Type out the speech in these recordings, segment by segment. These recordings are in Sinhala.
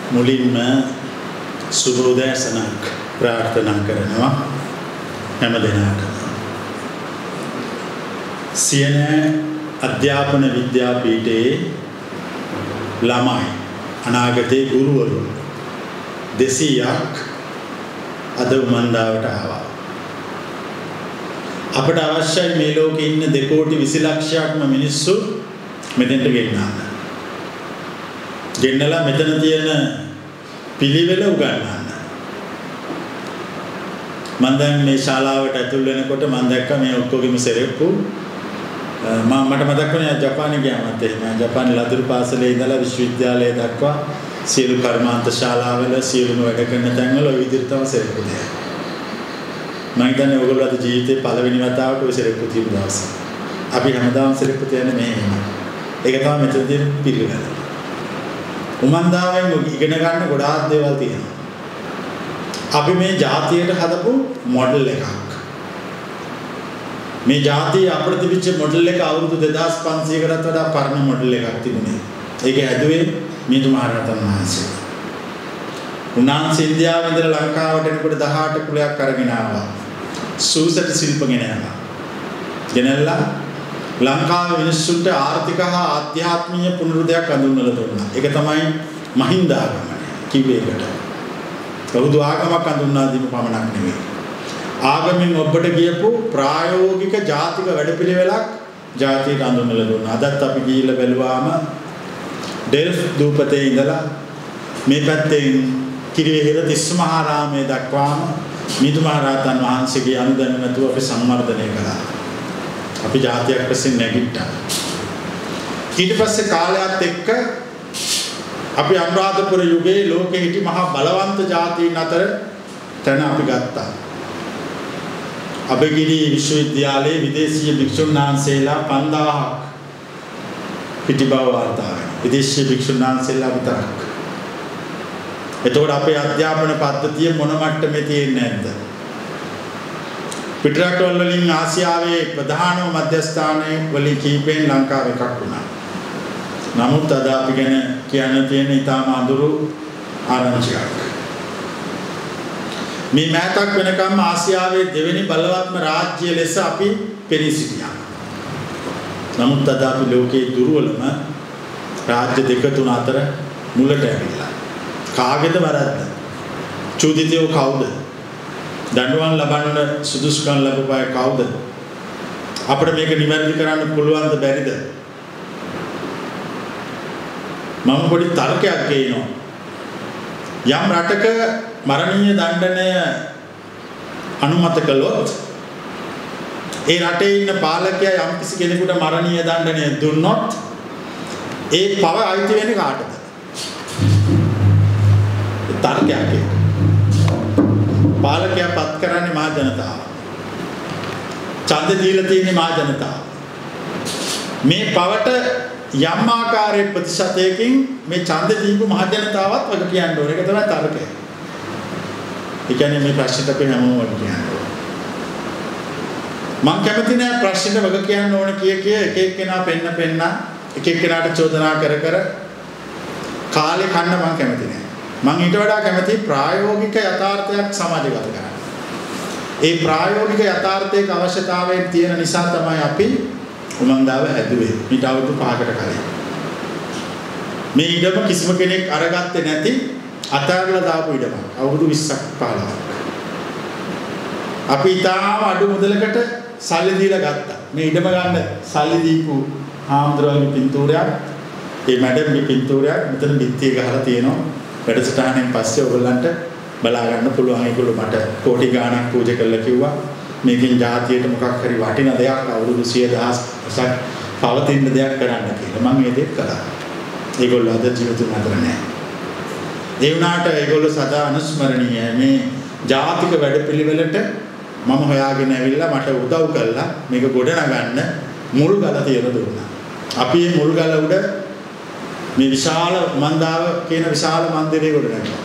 මුලින්ම සුබෝදෑසනක් ප්‍රාර්ථනා කරනවා හැම දිනකටම. සියන අධ්‍යාපන විද්‍යාපීඨයේ ළමයි අනාගතයේ ගුරුවරු 200ක් අද උමන්දාවට ආවා. අපට අවශ්‍යයි මේ ලෝකේ ඉන්න 2 කෝටි 20 ලක්ෂයක්ම මිනිස්සු මෙතෙන්ට ගෙන්නන්න. ගෙන්නලා මෙතන තියෙන පිළිවෙල උගන්වන්න. මම දැන් මේ ශාලාවට ඇතුල් වෙනකොට මම දැක්කා මේ ඔක්කොගෙම සෙරෙප්පු මට මතක් වුණා ජපානයේ ගියාමත් එහෙම. ජපානයේ ලදරු පාසලේ ඉඳලා විශ්වවිද්‍යාලය දක්වා සියලු කර්මාන්ත ශාලාවල සියලුම වැඩ කරන තැන්වල ওই විදිහට තමයි සෙරෙප්පු දෙන්නේ. මම හිතන්නේ ඔයගොල්ලෝ අද ජීවිතේ පළවෙනි වතාවට ඔය සෙරෙප්පු තියපු දවස. අපි හැමදාම සෙරෙප්පු තියන්නේ මෙහෙම. ඒක තමයි මෙතන තියෙන පිළිවෙල. උමන්දාවෙන් ඉගෙන ගන්න ගොඩාක් දේවල් තියෙනවා. අපි මේ ජාතියට හදපු මොඩල් එකක්. මේ ජාතිය අපිට තිබිච්ච මොඩල් එක අවුරුදු 2500කටත් වඩා පරණ මොඩල් එකක් තිබුණේ. ඒක හැදුවේ මිහිඳු මහරහතන් වහන්සේ. උන්වහන්සේ ඉන්දියාවේ ඉඳලා ලංකාවට එනකොට 18 කුලයක් අරගෙන ආවා. සූසට ශිල්ප ගෙනල්ලා. ගෙනල්ලා ලංකාවේ මිනිස්සුන්ට ආර්ථික හා ආධ්‍යාත්මීය පුනරුදයක් අඳුන්වලා දුන්නා. ඒක තමයි මහින්දාගම කිව්වේ එකට. කවුද ආගමක් අඳුන්වා දීම පමණක් නෙවෙයි. ආගමෙන් ඔබට ගියපු ප්‍රායෝගික ජාතික වැඩපිළිවෙලක් ජාතියට අඳුන්වලා දුන්නා. අදත් අපි ගිහිල්ලා බැලුවාම ඩෙල්ෆ් දූපතේ ඉඳලා මේ පැත්තෙන් කිරිවෙහෙර තිස්සමහාරාමයේ දක්වාම මිහිඳු මහරහතන් වහන්සේගේ අනුදැනුම නැතුව අපි සංවර්ධනය කළා. අපි ජාතියක් වශයෙන් නැගිට්ටා. ඊට පස්සේ කාලයත් එක්ක අපි අනුරාධපුර යුගයේ ලෝකෙ හිටි මහා බලවන්ත ජාතීන් අතර තැන අපි ගත්තා. අබගිරි විශ්වවිද්‍යාලයේ විදේශීය භික්ෂුන් වහන්සේලා 5000ක් හිටි බව වාර්තා වෙනවා. විදේශීය භික්ෂුන් වහන්සේලා විතරක්. එතකොට අපේ අධ්‍යාපන පද්ධතිය මොන මට්ටමේ තියෙන්නේ නැද්ද? පිටරටවල වලින් ආසියාවේ ප්‍රධානම මධ්‍යස්ථානයේ වලින් කීපෙන් ලංකාව එකක් වුණා. නමුත් අද අපි ගැන කියන්න තියෙන ඊටම අඳුරු ආරංචියක්. මේ මෑතක් වෙනකම් ආසියාවේ දෙවෙනි බලවත්ම රාජ්‍ය ලෙස අපි පෙනී සිටියා. නමුත් අද අපි ලෝකයේ දුර්වලම රාජ්‍ය දෙක තුන අතර මුලට ඇවිල්ලා. කාගේද වරද්ද? චූදිතයෝ කවුද? දඬුවම් ලබන්න සුදුසුකම් ලැබුව අය කවුද? අපිට මේක නිවැරදි කරන්න පුළුවන්ද බැරිද? මම පොඩි තර්කයක් ගේනවා. යම් රටක මරණීය දඬනය අනුමත කළොත් ඒ රටේ ඉන්න පාලකයා යම් කිසි කෙනෙකුට මරණීය දඬනය දුන්නොත් ඒ පව අයිති වෙන්නේ කාටද? තර්කයක් ඒක. පාලකයා පත් කරන්නේ මහ ජනතාව. ඡන්ද දීලා තියෙන්නේ මහ ජනතාව. මේ පවට යම් ආකාරයේ ප්‍රතිශතයකින් මේ ඡන්ද දීපු මහ ජනතාවත් වග කියන්න ඕනේ. ඒක තමයි තර්කය. ඒ කියන්නේ මේ ප්‍රශ්නෙට අපි හැමෝම වග කියන්න ඕනේ. මම කැමති නෑ ප්‍රශ්නෙට වග කියන්න ඕනේ කිය එක එක්කෙනා පෙන්න එක එක්කෙනාට චෝදනා කර කාලේ කන්න මම කැමති නෑ. මම ඊට වඩා කැමති ප්‍රායෝගික යථාර්ථයක් සමාජගත කරන්න. ඒ ප්‍රායෝගික යථාර්ථයක අවශ්‍යතාවයෙන් තියෙන නිසා තමයි අපි උමන්දාව හැදුවේ. ඊට අවුරුදු 5කට කලින්. මේ ඉඩම කිසිම කෙනෙක් අරගත්තේ නැති අතාරලා දාපු ඉඩම. අවුරුදු 20ක් 15ක්. අපි ඊටාම අඩු මුදලකට සල්ලි දීලා ගත්තා. මේ ඉඩම ගන්න සල්ලි දීපු හාමුදුරුවන්ගේ පින්තූරයක්, ඒ මැඩම්ගේ පින්තූරයක් මෙතන බිත්තිය ගහලා තියෙනවා. වැඩසටහනෙන් පස්සේ ඔයගොල්ලන්ට බලා ගන්න පුළුවන්. ඒගොල්ලෝ මට කෝටි ගාණක් පූජා කළා කිව්වා. මේකෙන් ජාතියට මොකක් හරි වටින දෙයක් අවුරුදු 100,000ක් පවතින දෙයක් කරන්න කියලා. මම මේ දේ කළා. ඒගොල්ලෝ අද ජීවිතුන් අතර නැහැ. ඒ වුණාට ඒගොල්ලෝ සදා අනුස්මරණීය මේ ජාතික වැඩපිළිවෙලට මම හොයාගෙන ඇවිල්ලා මට උදව් කළා මේක ගොඩනගන්න මුල් ගල තියලා දුන්නා. අපි මේ මුල් ගල උඩ මේ විශාල මන්දාව කියන විශාල මන්දිරය ගොඩනගනවා.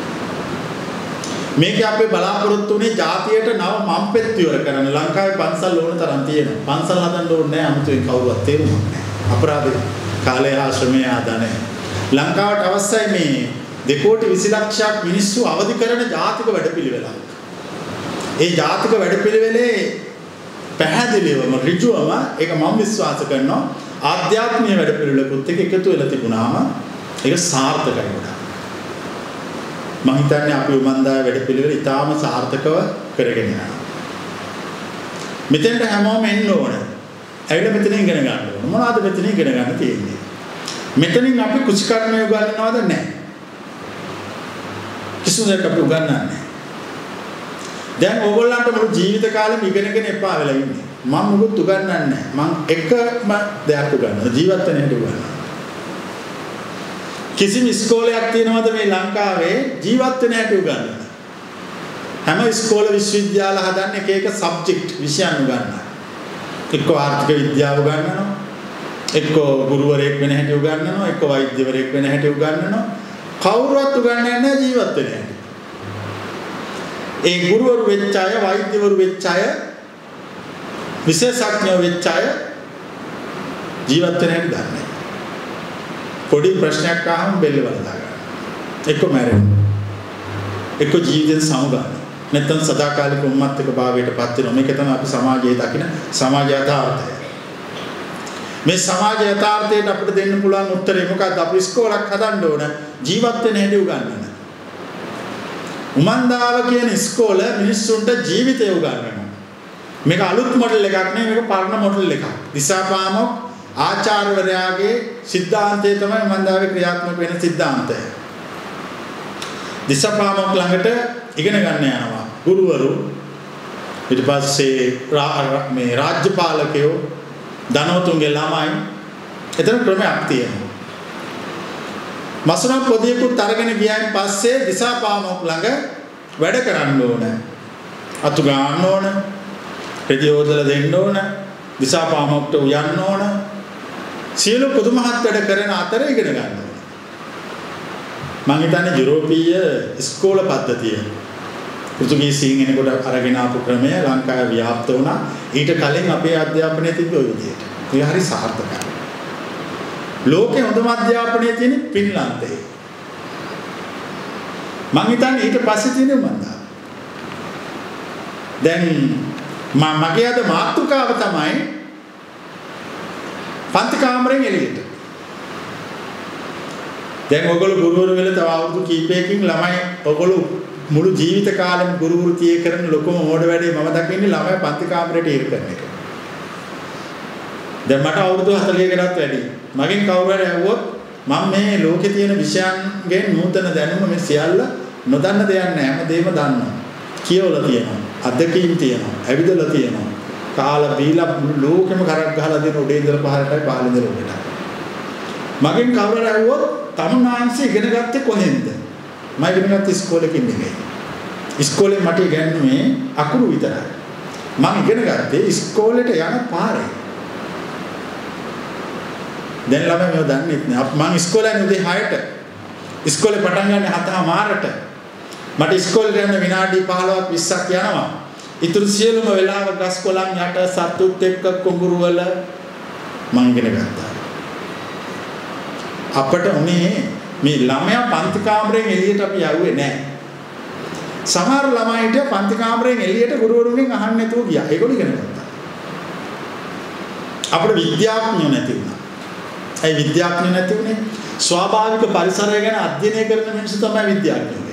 මේක අපේ බලාපොරොත්තු උනේ ජාතියට නව මම්පෙත් ඉවර කරන්න. ලංකාවේ පන්සල් ඕන තරම් තියෙනවා. පන්සල් හදන්න ඕනේ නැහැ අමුතුවෙන් කවුරුවත් තේරුමක් නැහැ. අපරාධ කාලය ආශ්‍රමයේ ආදානේ. ලංකාවට අවශ්‍යයි මේ 2,20,00,000ක් මිනිස්සු අවදි කරන ජාතික වැඩපිළිවෙලක්. ඒ ජාතික වැඩපිළිවෙලේ පැහැදිලිවම ඍජුවම ඒක මම විශ්වාස කරනවා ආධ්‍යාත්මීය වැඩපිළිවෙලකුත් එක්ක එකතු වෙලා තිබුණාම ඒක සාර්ථකයි වුණා. මම හිතන්නේ අපි උමන්දාය වැඩපිළිවෙල ඉතාම සාර්ථකව කරගෙන යනවා. මෙතෙන්ට හැමෝම එන්න ඕන. ඇවිල්ලා මෙතන ඉගෙන ගන්න ඕන. මොනවද මෙතන ඉගෙන ගන්න තියෙන්නේ? මෙතනින් අපි කුෂිකර්මය උගන්වනවද නැහැ? කිසිම දෙයක් අපි උගන්වන්නේ නැහැ. දැන් ඕගොල්ලන්ට මුළු ජීවිත කාලෙම ඉගෙනගෙන එපා වෙලා ඉන්නේ. මම මොකුත් උගන්වන්නේ නැහැ. මම එකම දෙයක් උගන්වනවා. ජීවත් වෙන හැටි උගන්වනවා. කිසිම ඉස්කෝලයක් තියෙනවද මේ ලංකාවේ ජීවත් වෙන හැටි උගන්වන්න? හැම ඉස්කෝල විශ්වවිද්‍යාල හදන්නේ එක එක සබ්ජෙක්ට් විෂයන් උගන්වනවා. එක්ක ආර්ථික විද්‍යාව උගන්වනවා. එක්ක ගුරුවරයෙක් වෙන හැටි උගන්වනවා. එක්ක වෛද්‍යවරයෙක් වෙන හැටි උගන්වනවා. කවුරුවත් උගන්වන්නේ නැහැ ජීවත් වෙන හැටි. ඒ ගුරුවරු වෙච්ච අය, වෛද්‍යවරු වෙච්ච අය, විශේෂඥයෝ වෙච්ච අය ජීවත් වෙන හැටි දන්නේ නැහැ. පොඩි ප්‍රශ්නයක් අහම බෙල්ල වල දාගන්න. එක්ක මැරෙනවා. එක්ක ජීවිතේ සමුගන්න. නැත්නම් සදාකාලික උම්මත්තක භාවයට පත් වෙනවා. මේක තමයි අපි සමාජයේ දකින සමාජ යථාර්ථය. මේ සමාජ යථාර්ථයට අපිට දෙන්න පුළුවන් උත්තරේ මොකක්ද? අපි ඉස්කෝලක් හදන්න ඕන ජීවත් වෙන හැටි උගන්වන්න. උමන්දාව කියන ඉස්කෝල මිනිස්සුන්ට ජීවිතය උගන්වනවා. මේක අලුත් මොඩල් එකක් නෙවෙයි මේක පරණ මොඩල් එකක්. දිසාපාමොක් ආචාර්යවරයාගේ સિદ્ધාන්තය තමයි උමන්දාවේ ක්‍රියාත්මක වෙන સિદ્ધාන්තය. දිසාපාමොක් ළඟට ඉගෙන ගන්න යනවා ගුරුවරු. ඊට පස්සේ මේ රාජ්‍යපාලකයෝ ධනවතුන්ගේ ළමයි. එතන ක්‍රමයක් තියෙනවා. මසුරම් පොදියකුත් අරගෙන ගියායින් පස්සේ දිසාපාමොක් ළඟ වැඩ කරන්න ඕන. අතු ගන්න ඕන. රෙදි හොදලා දෙන්න ඕන. දිසාපාමොක්ට උයන්න ඕන. සියලු පුදුමහත් වැඩ කරන අතර ඉගෙන ගන්න ඕන. මම හිතන්නේ යුරෝපීය ඉස්කෝල පද්ධතිය පෘතුගීසීන් එනකොට අරගෙන ආපු ක්‍රමය ලංකාවේ ව්‍යාප්ත වුණා. ඊට කලින් අපේ අධ්‍යාපනයේ තිබ්බ ඔය විදිහට. ඒක හරි සාර්ථකයි. ලෝකේ හොඳම අධ්‍යාපනය තියෙන්නේ ෆින්ලන්තයේ. මම හිතන්නේ ඊට පස්සේ තියෙන්නේ උමන්දාව. දැන් මගේ අද මාතෘකාව තමයි පන්ති කාමරෙන් එළියට. දැන් ඔයගොල්ලෝ ගුරුවරු වෙලා තව අවුරුදු කීපයකින් ළමයි ඔයගොල්ලෝ මුළු ජීවිත කාලෙම ගුරු වෘත්තිය කරන ලොකුම මෝඩ වැඩේ මම දකින්නේ ළමයි පන්ති කාමරයට ඉර කරන එක. දැන් මට අවුරුදු 40කටත් වැඩි. මගෙන් කවුරු හරි ඇහුවොත් මම මේ ලෝකේ තියෙන විෂයන්ගෙන් නූතන දැනුම මේ සියල්ල නොදන්න දෙයක් නෑ. හැමදේම දන්නවා. කියවලා තියෙනවා. අත්දැකීම් තියෙනවා. ඇවිදලා තියෙනවා. කාලා බීලා ලෝකෙම කරක් ගහලා දෙන උඩේ ඉඳලා පහළටයි පහළ ඉඳලා උඩට. මගෙන් කවුරු හරි ඇහුවොත් තමුන්නාන්සේ ඉගෙන ගත්තේ කොහෙන්ද? මම ඉගෙන ගත්තේ ඉස්කෝලේකින් නෙමෙයි. ඉස්කෝලේ මට ඉගෙනුනේ අකුරු විතරයි. මම ඉගෙන ගත්තේ ඉස්කෝලේට යන පාරේ. දැන් ළමයි මේව දන්නේ නැහැ. මම ඉස්කෝලේ යන්නේ උදේ 6ට. ඉස්කෝලේ පටන් ගන්න 7:00ට. මට ඉස්කෝලේ යන විනාඩි 15ක් 20ක් යනවා. ඊටු සියලුම වෙලාව ගස් කොළන් යට සතුත් එක්ක කුඹුරු වල මම ඉගෙන ගත්තා. අපට උනේ මේ ළමයා පන්ති කාමරයෙන් එළියට අපි යවුවේ නැහැ. සමහර ළමයිට පන්ති කාමරයෙන් එළියට ගුරුවරුන්ගෙන් අහන්න නැතුව ගියා. ඒගොල්ලෝ ඉගෙන ගත්තා. අපේ විද්‍යාඥයෝ නැති වුණා. ඒ විද්‍යාඥයෝ නැති උනේ ස්වාභාවික පරිසරය ගැන අධ්‍යයනය කරන මිනිස්සු තමයි විද්‍යාඥයෝ.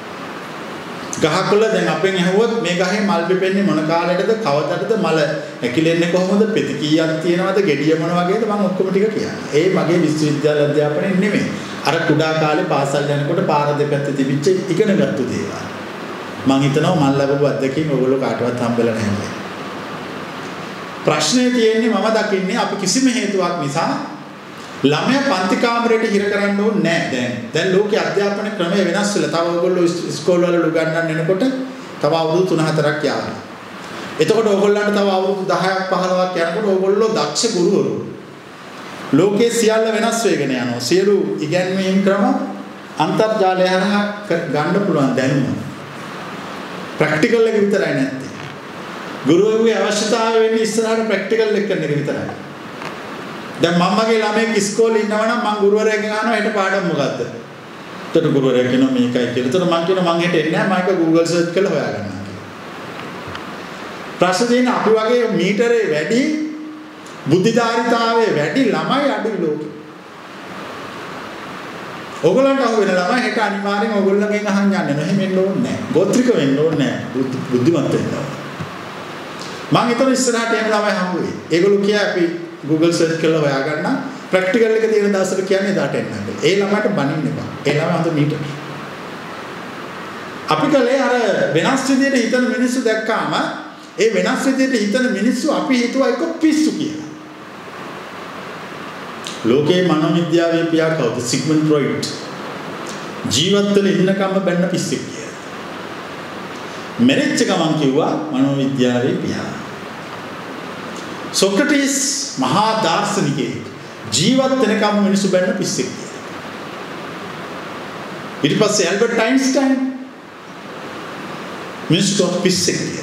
ගහකොළ දැන් අපෙන් ඇහුවොත් මේ ගහේ මල් පිපෙන්නේ මොන කාලයකටද කවදටද මල ඇකිලෙන්නේ කොහොමද පෙති කීයක් තියෙනවද ගෙඩිය මොන වගේද මම ඔක්කොම ටික කියනවා. ඒ මගේ විශ්වවිද්‍යාල අධ්‍යාපනයේ නෙමෙයි. අර කුඩා කාලේ පාසල් යනකොට පාර දෙපැත්තේ තිබිච්ච ඉගෙනගත්තු දේවල්. මම හිතනවා මම ලැබපු අත්දැකීම් ඔයගොල්ලෝ කාටවත් හම්බෙලා නැහැ. ප්‍රශ්නේ තියෙන්නේ මම දකින්නේ අපි කිසිම හේතුවක් නිසා ළමයා පන්ති කාමරයට හිර කරන්න ඕනේ නැහැ. දැන් ලෝකයේ අධ්‍යාපන ක්‍රමය වෙනස් වෙලා. තව ඔයගොල්ලෝ ඉස්කෝල වල උගන්වන්න එනකොට තව අවුරුදු 3-4ක් යනවා. එතකොට ඔයගොල්ලන්ට තව අවුරුදු 10ක් 15ක් යනකොට ඔයගොල්ලෝ දක්ෂ ගුරුවරු. ලෝකයේ සියල්ල වෙනස් වෙගෙන යනවා. සියලු ඉගැන්වීම් ක්‍රම අන්තර්ජාලය හරහා ගන්න පුළුවන් දැනුම. ප්‍රැක්ටිකල් එක විතරයි නැත්තේ. ගුරුවරුගේ අවශ්‍යතාවය වෙන්නේ ඉස්සරහට ප්‍රැක්ටිකල් එක කරන එක විතරයි. දැන් මම මගේ ළමයෙක් ඉස්කෝලේ ඉන්නවා නම් මම ගුරුවරයාගෙන් අහනවා හෙට පාඩම මොකද්ද? තර ගුරුවරයා කියනවා මේකයි කියලා. තර මං කියනවා මං හෙට එන්නේ නැහැ. මම ඒක Google search කරලා හොයාගන්නවා. ප්‍රශ්න තියෙන අපි වගේ මීටරේ වැඩි බුද්ධිධාරිතාවයේ වැඩි ළමයි අඩුයි ලෝකෙ. ඕගොල්ලන්ට අහු වෙන ළමයි හෙට අනිවාර්යෙන් ඕගොල්ලන්ගෙන් අහන්න යන්නේ නැහැ. මෙන්න ඕනේ නැහැ. ගෝත්‍රික වෙන්න ඕනේ නැහැ. බුද්ධිමත් වෙන්න ඕනේ. මම හිතන ඉස්සරහට එන ළමයි හම්බ වෙයි. ඒගොල්ලෝ කියා අපි Google search කරලා හොයාගන්න ප්‍රැක්ටිකල් එක තියෙන දවසට කියන්නේ දාට එන්න කියලා. ඒ ළමයට බනින්න එපා. ඒ ළමයි හොඳ මීටර. අපි කලේ අර වෙනස් විදියට හිතන මිනිස්සු දැක්කාම ඒ වෙනස් විදියට හිතන මිනිස්සු අපි හිතුවා එක පිස්සු කියලා. ලෝකේ මනෝවිද්‍යාවේ පියා කවුද? Sigmund Freud. ජීවත් වෙලා ඉන්නකම් බැන්න පිස්සෙක් කියලා. මෙරිච්ච ගමන් කිව්වා මනෝවිද්‍යාවේ පියා. සොක්‍රටිස් මහා දාර්ශනිකයෙක්. ජීවත් වෙනකම් මිනිස්සු බැන්න පිස්සෙක් කියලා. ඊට පස්සේ ඇල්බර්ට් අයින්ස්ටයින් මිනිස්සු පිස්සෙක් කියලා.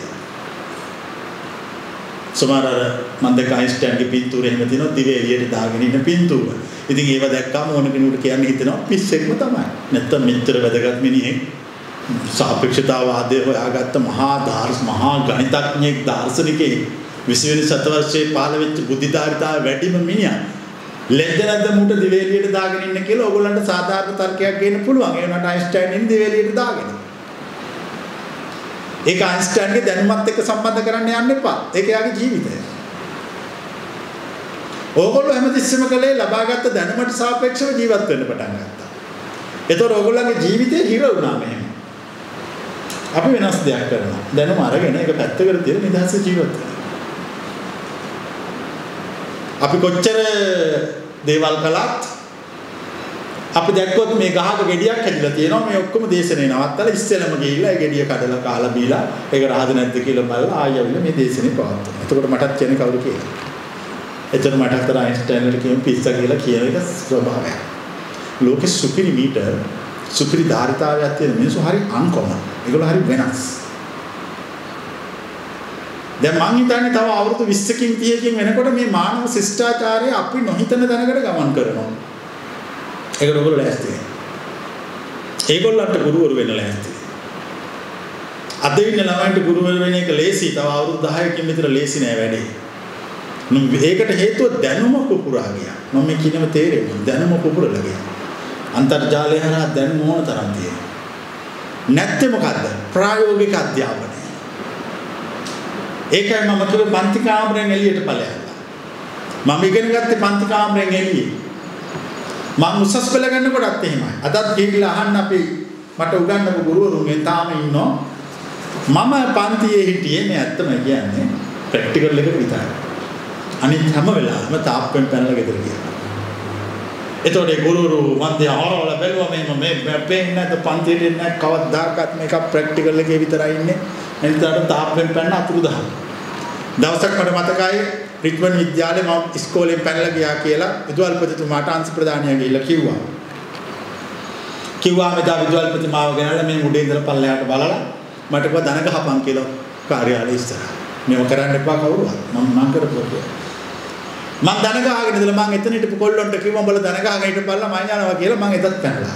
සමහර මම දැක්ක අයින්ස්ටයින්ගේ පින්තූර එහෙම තියෙනවා දිව එළියට දාගෙන ඉන්න පින්තූර. ඉතින් ඒව දැක්කම ඕන කෙනෙකුට කියන්න හිතෙනවා පිස්සෙක්ම තමයි. නැත්තම් මෙච්චර වැදගත් මිනිහෙක් සාපේක්ෂතාවාදය හොයාගත්ත මහා ගණිතඥයෙක් දාර්ශනිකයෙක් 20 වෙනි සතවර්ෂයේ පහළ වෙච්ච බුද්ධිධාරිතාව වැඩිම මිනිහා. ලැජ්ජ නැද්ද මුට දිව එළියට දාගෙන ඉන්න කියලා ඕගොල්ලන්ට සාධාරණ තර්කයක් ගේන්න පුළුවන්. ඒ වුණාට අයින්ස්ටයින් ඉන්නේ දිව එළියට දාගෙන. ඒක අයින්ස්ටයින්ගේ දැනුමත් එක්ක සම්බන්ධ කරන්න යන්න එපා. ඒක යාගේ ජීවිතය. ඕගොල්ලෝ හැමතිස්සෙම කලේ ලබාගත් දැනුමට සාපේක්ෂව ජීවත් වෙන්න පටන් ගත්තා. ඒතකොට ඕගොල්ලන්ගේ ජීවිතේ හිර වුණා මෙහෙම. අපි වෙනස් දෙයක් කරනවා. දැනුම අරගෙන ඒක පැත්තකට තියලා නිදහස ජීවත් වෙනවා. අපි කොච්චර දේවල් කළත් අපි දැක්කොත් මේ ගහක ගෙඩියක් හැදිලා තියෙනවා මේ ඔක්කොම දේශනේ නවත්තලා ඉස්සෙල්ලම ගිහිල්ලා ඒ ගෙඩිය කඩලා කාලා බීලා ඒක රහද නැද්ද කියලා බලලා ආයෙත් මේ දේශනේ පවත්වනවා. එතකොට මටත් කියන්නේ කවුරු කියලා. එතන මට අතර අයින්ස්ටයින්ට කියන පිස්සා කියලා කියන එක ස්වභාවයක්. ලෝකෙ සුපිරි මීටර් සුපිරි ධාරිතාවයක් තියෙන මිනිස්සු හරි අන්කොමන්. ඒගොල්ලෝ හරි වෙනස්. දැන් මං හිතන්නේ තව අවුරුදු 20කින් 30කින් වෙනකොට මේ මානව ශිෂ්ටාචාරය අපි නොහිතන දැනකට ගමන් කරනවා. ඒකට ඔයගොල්ලෝ ලෑස්ති. ඒගොල්ලන්ට ගුරුවරු වෙන්න ලෑස්ති. අද ඉන්න ළමයින්ට ගුරුවරු වෙන එක ලේසි. තව අවුරුදු 10කින් විතර ලේසි නෑ වැඩේ. ඒකට හේතුව දැනුම පුපුරා ගියා. මම මේ කියනම තේරෙන්නේ දැනුම පුපුරලා ගියා. අන්තර්ජාලය හරහා දැනුම ඕන තරම් තියෙනවා. නැත්නම් මොකද්ද? ප්‍රායෝගික අධ්‍යාපනය. ඒකයි මම කිව්වේ පන්ති කාමරයෙන් එළියට ඵලයන්. මම ඉගෙන ගත්තේ පන්ති කාමරයෙන් එළියේ. මම උසස් පෙළ ගන්න කොටත් එහෙමයි. අදත් ගිහිල්ලා අහන්න අපි මට උගන්වපු ගුරුවරුන්ගෙන් තාම ඉන්නවා. මම පන්තියේ හිටියේ මේ ඇත්තම කියන්නේ ප්‍රැක්ටිකල් එක විතරයි. අනිත් හැම වෙලාවෙම තාප්පෙන් පැනලා ගෙදර ගියා. එතකොට ඒ ගුරුවරු මන්ද ආවල බැලුවා මේ පේන්නේ නැද්ද පන්තියේ නැහැ කවදාකවත් මේක ප්‍රැක්ටිකල් එකේ විතරයි ඉන්නේ. එනිසාට තාප්පෙන් පැනන අතුරු දහම්. දවසක් මට මතකයි රිච්මන්ඩ් විද්‍යාලේ මම ඉස්කෝලෙන් පැනලා ගියා කියලා විදුහල්පතිතුමාට අංශ ප්‍රධානියා ගිහිල්ලා කිව්වා. කිව්වා මෙදා විදුහල්පති මාව ගෙනල්ලා මේ උඩේ ඉඳලා පල්ලෙහාට බලලා මට කිව්වා දන ගහපන් කියලා කාර්යාලේ ඉස්සරහ. මේව කරන්න එපා කවුරුවත්. මම කරපුවා. මම දන ගහගෙන ඉඳලා මම එතන හිටපු කොල්ලොන්ට කිව්වා උඹලා දන ගහගෙන හිටපල්ලා මම යනවා කියලා මම එතත් පැනලා.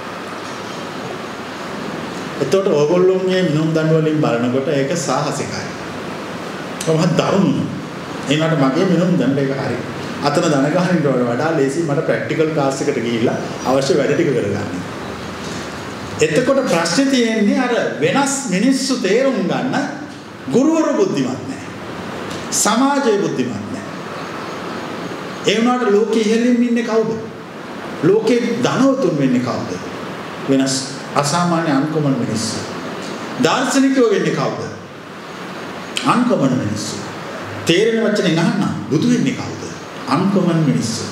එතකොට ඕගොල්ලෝගේ මිනුම් දඬු වලින් බලනකොට ඒක සාහසිකයි. කොහොමද දරුණු. ඒනට මගේ මිනුම් දඬ එක හරි. අතන දන ගහන්න වඩා ලේසි මට ප්‍රැක්ටිකල් ක්ලාස් එකට ගිහිල්ලා අවශ්‍ය වැඩ ටික කරගන්න. එතකොට ප්‍රශ්නේ තියෙන්නේ අර වෙනස් මිනිස්සු තේරුම් ගන්න ගුරුවරු බුද්ධිමත් නැහැ. සමාජයේ බුද්ධිමත් නැහැ. ඒ වුණාට ලෝකෙ ඉහළින් ඉන්නේ කවුද? ලෝකේ ධනවතුන් වෙන්නේ කවුද? වෙනස් අසාමාන්‍ය අන්කොමන් මිනිස්සු. දාර්ශනිකයෝ වෙන්නේ කවුද? අන්කොමන් මිනිස්සු. තේරෙන වචනේ අහන්න බුදු වෙන්නේ කවුද? අන්කොමන් මිනිස්සු.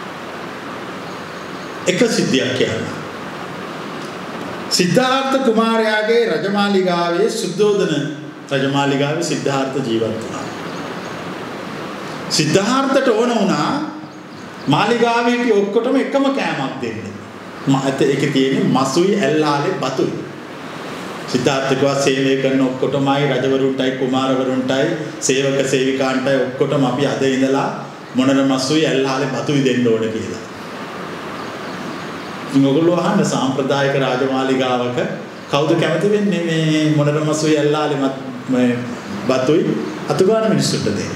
එක සිද්ධියක් කියන්න. සිද්ධාර්ථ කුමාරයාගේ රජමාලිගාවේ සුද්ධෝදන රජමාලිගාවේ සිද්ධාර්ථ ජීවත් වුණා. සිද්ධාර්ථට ඕන වුණා මාලිගාවේ හිටිය ඔක්කොටම එකම කෑමක් දෙන්න. ඒකේ තියෙන්නේ මසුයි ඇල්ලාලේ බතුයි. සිද්ධාර්ථ කිව්වා සේවය කරන ඔක්කොටමයි රජවරුන්ටයි කුමාරවරුන්ටයි සේවක සේවිකාන්ටයි ඔක්කොටම අපි අද ඉඳලා මොනර මසුයි ඇල්ලාලේ බතුයි දෙන්න ඕන කියලා. ඉතින් ඔයගොල්ලෝ අහන්න සාම්ප්‍රදායික රාජමාලිගාවක කවුද කැමති වෙන්නේ මේ මොනරමසුයි ඇල්ලාලෙමත් මේ බතුයි අතු ගන්න මිනිස්සුන්ට දෙන්න.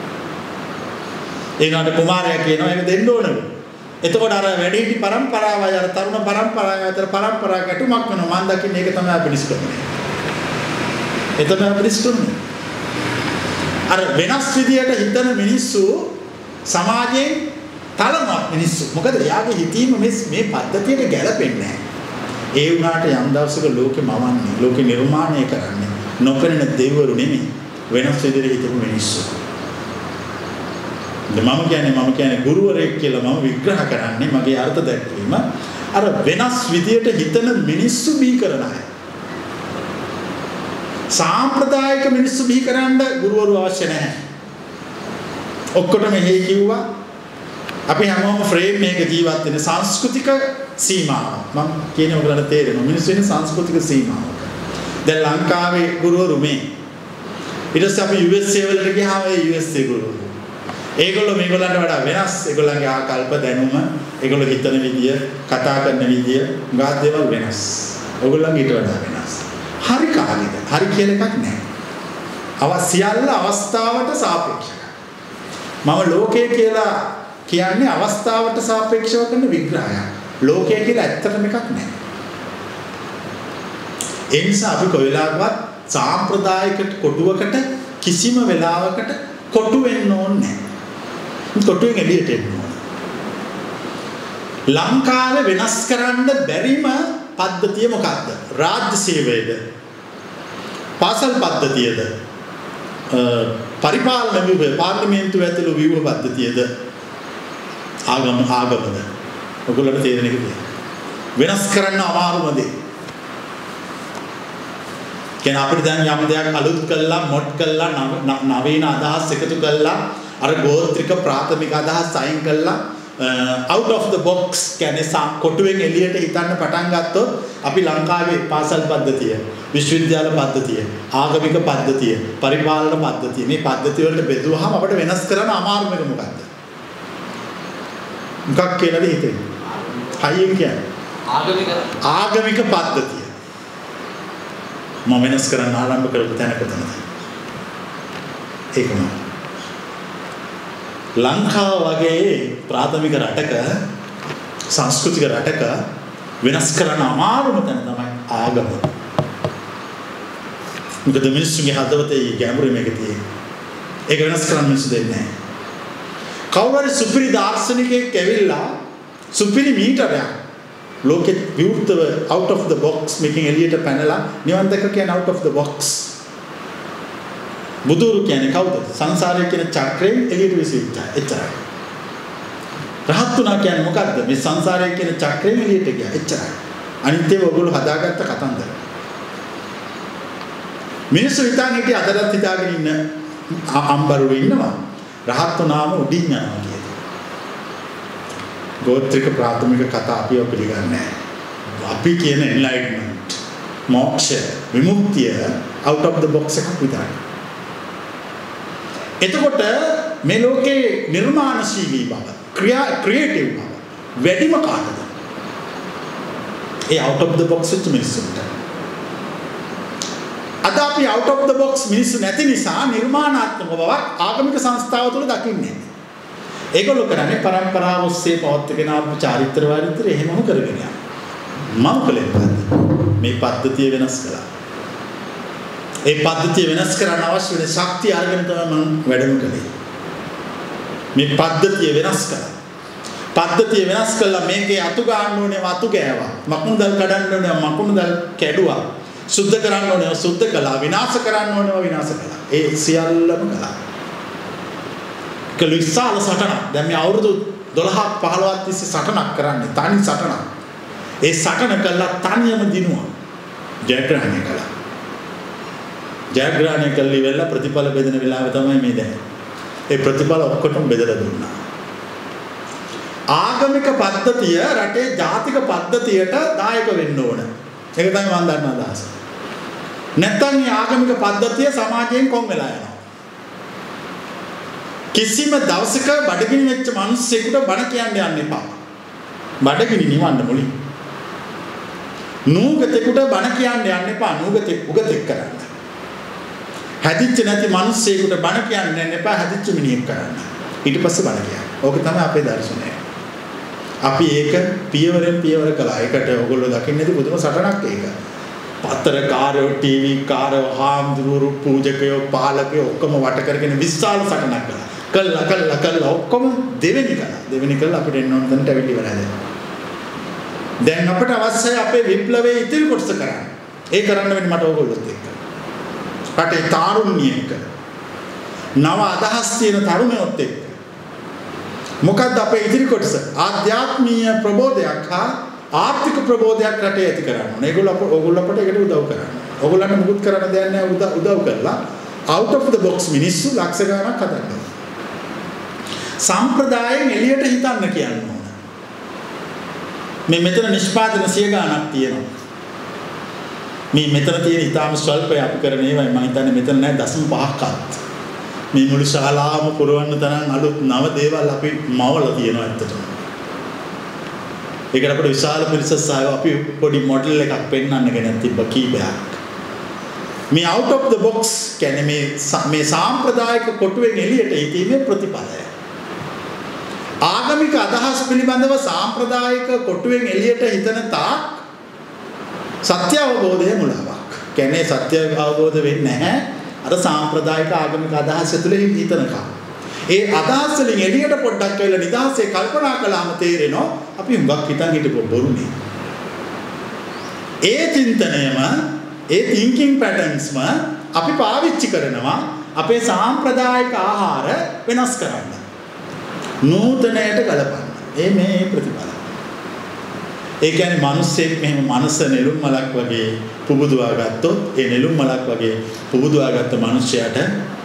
ඒකට කුමාරයා කියනවා ඒක දෙන්න ඕනලු. එතකොට අර වැඩිහිටි පරම්පරාවයි අර තරුණ පරම්පරාවයි අතර පරම්පරා ගැටුමක් වෙනවා. මම දකින්නේ ඒක තමයි අපිරිස්කමනේ. ඒ තමයි අපිරිස්කමනේ. අර වෙනස් විදියට හිතන මිනිස්සු සමාජයෙන් තලනවා මිනිස්සු. මොකද එයාගේ හිතීම මේ පද්ධතියට ගැලපෙන්නේ නැහැ. ඒ වුණාට යම් දවසක ලෝකෙ මවන්නේ, ලෝකෙ නිර්මාණය කරන්නේ නොකරන දෙවිවරු නෙමෙයි. වෙනස් විදියට හිතපු මිනිස්සු. මම කියන්නේ ගුරුවරයෙක් කියලා මම විග්‍රහ කරන්නේ මගේ අර්ථ දැක්වීම අර වෙනස් විදියට හිතන මිනිස්සු බිහි කරන අය. සාම්ප්‍රදායික මිනිස්සු බිහි කරන්න ගුරුවරු අවශ්‍ය නැහැ. ඔක්කොටම මෙහෙ කිව්වා අපි හැමෝම ෆ්‍රේම් එකක ජීවත් වෙන සංස්කෘතික සීමාව. මම කියන්නේ ඔයගලන්ට තේරෙනවා මිනිස්සු ඉන්නේ සංස්කෘතික සීමාවක. දැන් ලංකාවේ ගුරුවරු මේ ඊට පස්සේ අපි USA වලට ගියාම ඒ USA ගුරුවරු ඒගොල්ලෝ මේගොල්ලන්ට වඩා වෙනස්. ඒගොල්ලන්ගේ ආකල්ප දැනුම, ඒගොල්ලෝ හිතන විදිය, කතා කරන විදිය, ගාත් දේවල් වෙනස්. ඕගොල්ලන්ගේ ඊට වඩා වෙනස්. හරි කාගෙද? හරි කියලා එකක් නැහැ. සියල්ල අවස්ථාවට සාපේක්ෂයි. මම ලෝකය කියලා කියන්නේ අවස්ථාවට සාපේක්ෂව කරන විග්‍රහයක්. ලෝකය කියලා ඇත්තටම එකක් නැහැ. ඒ නිසා අපි කොයිලාකවත් සාම්ප්‍රදායික කොටුවකට කිසිම වෙලාවකට කොටු වෙන්න ඕනේ නැහැ. කොටුවෙන් එළියට එන්න ඕන. ලංකාවේ වෙනස් කරන්න බැරිම පද්ධතිය මොකක්ද? රාජ්‍ය සේවයේද? පාසල් පද්ධතියද? පරිපාලන විභාග පාර්ලිමේන්තුව ඇතුළු විභාග පද්ධතියද? ආගමද? ඔයගොල්ලන්ට තේරෙන එක වෙනස් කරන්න අමාරුම දේ. කියන අපිට දැන් යම් දෙයක් අලුත් කළා, මොඩ් කළා, නවීන අදහස් එකතු කළා, අර ගෝත්‍රික ප්‍රාථමික අදහස් අයින් කළා, out of the box කියන්නේ කොටුවෙන් එළියට හිතන්න පටන් ගත්තොත් අපි ලංකාවේ පාසල් පද්ධතිය, විශ්වවිද්‍යාල පද්ධතිය, ආගමික පද්ධතිය, පරිපාලන පද්ධතිය මේ පද්ධති වලට බෙදුවහම අපිට වෙනස් කරන්න අමාරුම එක මොකක්ද? මොකක් කියලාද හිතෙන්නේ? හයියෙන් කියන්නේ ආගමික පද්ධතිය. මම වෙනස් කරන්න ආරම්භ කරපු තැනක තමයි. ඒකම ලංකාව වගේ ප්‍රාථමික රටක සංස්කෘතික රටක වෙනස් කරන්න අමාරුම තැන තමයි ආගම. මොකද මිනිස්සුගේ හදවතේ ගැඹුරු මේක තියෙන්නේ. ඒක වෙනස් කරන්න මිනිස්සු දෙන්නේ නැහැ. කවුරු හරි සුපිරි දාර්ශනිකයෙක් ඇවිල්ලා සුපිරි මීටරයක් ලෝකෙ විවෘතව out of the box මේකෙන් එළියට පැනලා නිවන් දැක කියන්නේ out of the box. බුදුරු කියන්නේ කවුද? සංසාරයේ කියන චක්‍රයෙන් එළියට විසිච්චා. එච්චරයි. රහත්තුනා කියන්නේ මොකද්ද? මේ සංසාරයේ කියන චක්‍රයෙන් එළියට ගියා. එච්චරයි. අනිත් ඒවා ඔයගොල්ලෝ හදාගත්ත කතන්දර. මිනිස්සු හිතන්නේ හිටිය අදටත් හිතාගෙන ඉන්න අම්බරු ඉන්නවා. රහත්තුනාම උඩින් යනවා කියලා. ගෝත්‍රික ප්‍රාථමික කතා අපිව පිළිගන්නේ නැහැ. අපි කියන enlightenment, moksha, විමුක්තිය out of the box එකක් විතරයි. එතකොට මේ ලෝකේ නිර්මාණශීලී බව, ක්‍රියේටිව් බව වැඩිම කාටද? ඒ out of the box වෙච්ච මිනිස්සුන්ට. අද අපි out of the box මිනිස්සු නැති නිසා නිර්මාණාත්මක බවක් ආගමික සංස්ථාව තුළ දකින්නේ නැහැ. ඒගොල්ලෝ කරන්නේ පරම්පරාව ඔස්සේ පවත්වාගෙන ආපු චාරිත්‍ර වාරිත්‍ර එහෙමම කරගෙන යනවා. මම කලේ මේ පද්ධතිය වෙනස් කළා. ඒ පද්ධතිය වෙනස් කරන්න අවශ්‍ය වෙන ශක්තිය අරගෙන තමයි මම වැඩම කළේ. මේ පද්ධතිය වෙනස් කළා. පද්ධතිය වෙනස් කළා මේකේ අතු ගන්න ඕනේ අතු ගෑවා. මකුණුදල් කඩන්න ඕනේ මකුණුදල් කැඩුවා. සුද්ධ කරන්න ඕනේ සුද්ධ කළා. විනාශ කරන්න ඕනේ විනාශ කළා. ඒ සියල්ලම කළා. කලිසාල සටන. දැන් මේ අවුරුදු 12ක් 15ක් තිස්සේ සටනක් කරන්නේ. තනි සටනක්. ඒ සටන කළා තනියම දිනුවා. ජයග්‍රහණය කළා. ජයග්‍රහණය කළේ වෙලා ප්‍රතිඵල බෙදෙන වෙලාව තමයි මේ දැන්. ඒ ප්‍රතිඵල ඔක්කොටම බෙදලා දුන්නා. ආගමික පද්ධතිය රටේ ජාතික පද්ධතියට දායක වෙන්න ඕන. ඒක තමයි මම දන්න අදහස. නැත්නම් මේ ආගමික පද්ධතිය සමාජයෙන් කොන් වෙලා යනවා. කිසිම දවසක බඩගිනි වෙච්ච මිනිස්සෙකුට බණ කියන්න යන්න එපා. බඩගිනි නිවන්න මුලින්. නූගතෙකුට බණ කියන්න යන්න එපා. උගතෙක් කරන්න. හැදිච්ච නැති මිනිස්සෙකුට බණ කියන්න යන්න එපා. හැදිච්ච මිනිහෙක් කරන්න. ඊට පස්සේ බණ කියන්න. ඕක තමයි අපේ දර්ශනය. අපි ඒක පියවරෙන් පියවර කළා. ඒකට ඔයගොල්ලෝ දකින්නේ නැති පුදුම සටනක් ඒක. පත්තරකාරයෝ, ටීවී කාරයෝ, හාමුදුරුවෝ, පූජකයෝ, පාලකයෝ ඔක්කොම වට කරගෙන විශාල සටනක් කළා. ඔක්කොම දෙවෙනි කළා අපිට එන්න ඕන තැනට ඇවිත් ඉවරයි. දැන් අපිට අවශ්‍යයි අපේ විප්ලවයේ ඉතිරි කොටස කරන්න. ඒ කරන්න වෙන්නේ මට ඕගොල්ලොත් එක්ක. රටේ තාරුණ්‍යයක නව අදහස් තියෙන තරුණයොත් එක්ක. මොකද්ද අපේ ඉතිරි කොටස? ආධ්‍යාත්මීය ප්‍රබෝධයක් හා ආර්ථික ප්‍රබෝධයක් රටේ ඇති කරන්න ඕනේ. ඕගොල්ලෝ අපට ඒකට උදව් කරන්න. ඕගොල්ලන්ට මුකුත් කරන්න දෙයක් නැහැ. උදව් කරලා out of the box මිනිස්සු ලක්ෂ ගණනක් හදන්න. සම්ප්‍රදායෙන් එළියට හිතන්න කියන්න ඕන. මේ මෙතන නිෂ්පාදන 100 ගණනක් තියෙනවා. මේ මෙතන තියෙන ඉතාම ස්වල්පය අපි කරන ඒවායි මම හිතන්නේ මෙතන නෑ 0.5ක්වත්. මේ මුළු ශාලාවම පුරවන්න තරම් අලුත් නව දේවල් අපි මවලා තියෙනවා ඇත්තටම. ඒකට අපිට විශාල පිරිසක් සායව අපි පොඩි මොඩල් එකක් පෙන්වන්න ගෙන තිබ්බ කීපයක්. මේ out of the box කියන්නේ මේ සාම්ප්‍රදායික කොටුවෙන් එළියට හිතීමේ ප්‍රතිඵලය. ආගමික අදහස් පිළිබඳව සාම්ප්‍රදායික කොටුවෙන් එළියට හිතන තාක් සත්‍ය අවබෝධය මුලාවක්. කියන්නේ සත්‍ය අවබෝධ වෙන්නේ නැහැ. අර සාම්ප්‍රදායික ආගමික අදහස් ඇතුලේ හිතනකම්. ඒ අදහස් වලින් එළියට පොඩ්ඩක් වෙලා නිදහසේ කල්පනා කළාම තේරෙනවා අපි හුඟක් හිතන් හිටපො බොරුනේ. ඒ චින්තනයම ඒ thinking patternsම අපි පාවිච්චි කරනවා අපේ සාම්ප්‍රදායික ආහාර වෙනස් කරන්න. නූතනයට ගලපන්න. මේ ප්‍රතිඵල. ඒ කියන්නේ මිනිස්සෙක් මෙහෙම මනස නෙළුම් මලක් වගේ පුබුදුවා ගත්තොත් ඒ නෙළුම් මලක් වගේ පුබුදුවා ගත්ත මිනිසයාට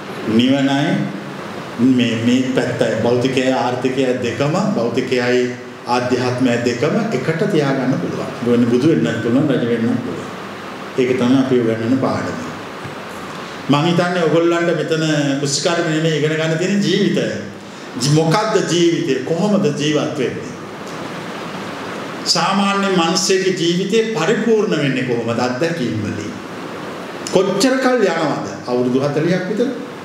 නිවනයි මේ පැත්තයි භෞතිකය ආර්ථිකය දෙකම භෞතිකයයි ආධ්‍යාත්මය දෙකම එකට තියාගන්න පුළුවන්. වෙන බුදු වෙන්නත් පුළුවන් රජ වෙන්නත් පුළුවන්. ඒක තමයි අපි උගන්වන පාඩම. මම හිතන්නේ ඔයගොල්ලන්ට මෙතන පුස්තකාලේ නෙමෙයි ඉගෙන ගන්න තියෙන ජීවිතය. මොකක්ද ජීවිතය? කොහොමද ජීවත් වෙන්නේ? සාමාන්‍ය මිනිස්සෙගේ ජීවිතේ පරිපූර්ණ වෙන්නේ කොහොමද? අත්දැකීම් වලින්. කොච්චර කල් යනවද? අවුරුදු 40ක් විතර.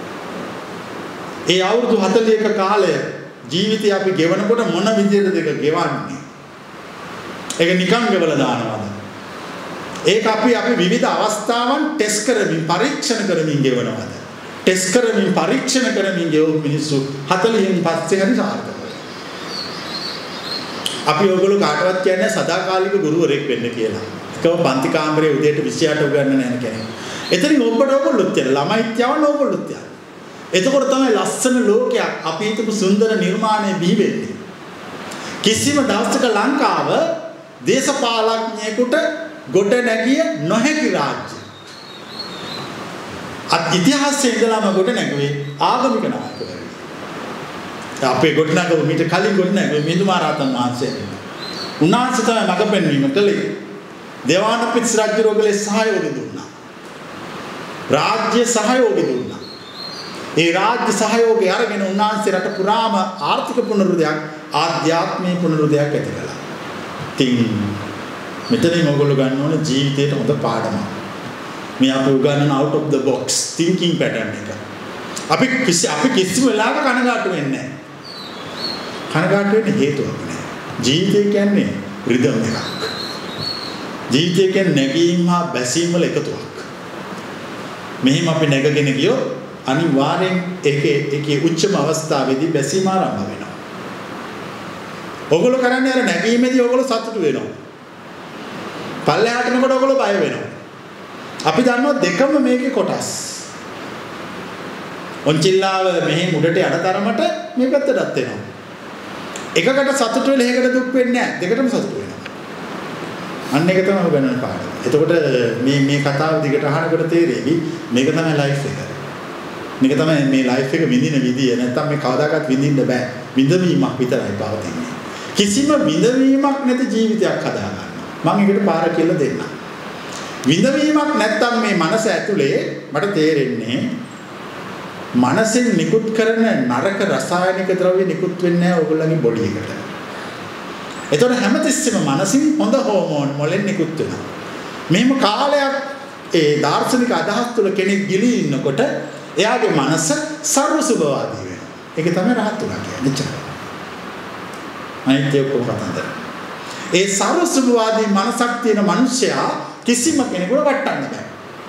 ඒ අවුරුදු 40ක කාලය ජීවිතය අපි ගෙවනකොට මොන විදිහටද ඒක ගෙවන්නේ? ඒක නිකන් ගෙවලා දානවද? ඒක අපි විවිධ අවස්ථාවන් ටෙස්ට් කරමින් පරීක්ෂණ කරමින් ගෙවනවද? ටෙස්ට් කරමින් පරීක්ෂණ කරමින් ගෙවු මිනිස්සු 40න් පස්සේ හරි සාර්ථකයි. අපි ඔයගොල්ලෝ කාටවත් කියන්නේ සදාකාලික ගුරුවරයෙක් වෙන්න කියලා. එකම පන්ති කාමරයේ උදේට 28 උගන්වන්න යන කෙනෙක්. එතනින් ඔබට ඔයගොල්ලොත් යන ළමයිත් යවන්න ඔයගොල්ලොත් යන. එතකොට තමයි ලස්සන ලෝකයක් අපි හිතපු සුන්දර නිර්මාණය බිහි වෙන්නේ. කිසිම දවසක ලංකාව දේශපාලඥයෙකුට ගොඩ නැගිය නොහැකි රාජ්‍ය. ඉතිහාසයේ ඉඳලාම ගොඩ නැගුවේ ආගමික නායකවරු. අපේ ගොඩ නැගුව මීට කලින් ගොඩ නැගුවේ මිහිඳුමාරාතන් වහන්සේ. උන්වහන්සේ තමයි මඟ පෙන්වීම කළේ. දේවානම්පියතිස්ස රජුගේ සහයෝගය දුන්නා. රාජ්‍ය සහයෝගය දුන්නා. ඒ රාජ්‍ය සහයෝගය අරගෙන උන්වහන්සේ රට පුරාම ආර්ථික පුනරුදයක් ආධ්‍යාත්මික පුනරුදයක් ඇති කළා. ඉතින් මෙතනින් ඔයගොල්ලෝ ගන්න ඕන ජීවිතේට හොඳ පාඩමක්. මේ අපි උගන්වන out of the box thinking pattern එක. අපි කිසිම වෙලාවක කනගාටු වෙන්නේ නැහැ. කනගාටු වෙන්න හේතුවක් නැහැ. ජීවිතය කියන්නේ රිද්ම් එකක්. ජීවිතය කියන්නේ නැගීම් හා බැසීම් වල එකතුවක්. මෙහිම අපි නැගගෙන ගියොත් අනිවාර්යෙන් ඒකේ උච්චම අවස්ථාවේදී බැසීම ආරම්භ වෙනවා. ඔයගොල්ලෝ කරන්නේ අර නැගීමේදී ඔයගොල්ලෝ සතුටු වෙනවා. පල්ලෙහාට යනකොට ඔයගොල්ලෝ බය වෙනවා. අපි දන්නවා දෙකම මේකේ කොටස්. ඔන්චිල්ලාව මෙහි මුඩට යන තරමට මේ පැත්තටත් එනවා. එකකට සතුට වෙලා එකකට දුක් වෙන්නේ නැහැ. දෙකටම සතුට වෙනවා. අන්න ඒක තමයි ගණන් පාඩම. එතකොට මේ කතාව දිගට අහනකොට තේරෙවි මේක තමයි ලයිෆ් එක. මේක තමයි මේ ලයිෆ් එක විඳින විදිය. නැත්තම් මේ කවදාකවත් විඳින්න බෑ. විඳවීමක් විතරයි පවතින්නේ. කිසිම විඳවීමක් නැති ජීවිතයක් හදා ගන්න. මම ඒකට පාර කියලා දෙන්නම්. විඳවීමක් නැත්තම් මේ මනස ඇතුලේ මට තේරෙන්නේ මනසෙන් නිකුත් කරන නරක රසායනික ද්‍රව්‍ය නිකුත් වෙන්නේ නැහැ ඔයගොල්ලන්ගේ බොඩි එකට. ඒතකොට හැමතිස්සෙම මනසින් හොඳ හෝමෝන් මොලෙන් නිකුත් වෙනවා. මෙහෙම කාලයක් ඒ දාර්ශනික අදහස් තුළ කෙනෙක් ගිලී ඉන්නකොට එයාගේ මනස සර්ව සුභවාදී වෙනවා. ඒක තමයි රහත් උනා කියන්නේ. එච්චරයි. අනිත් ඒක කොහොමද? ඒ සර්ව සුභවාදී මනසක් තියෙන මිනිසයා කිසිම කෙනෙකුට වටන්න බෑ.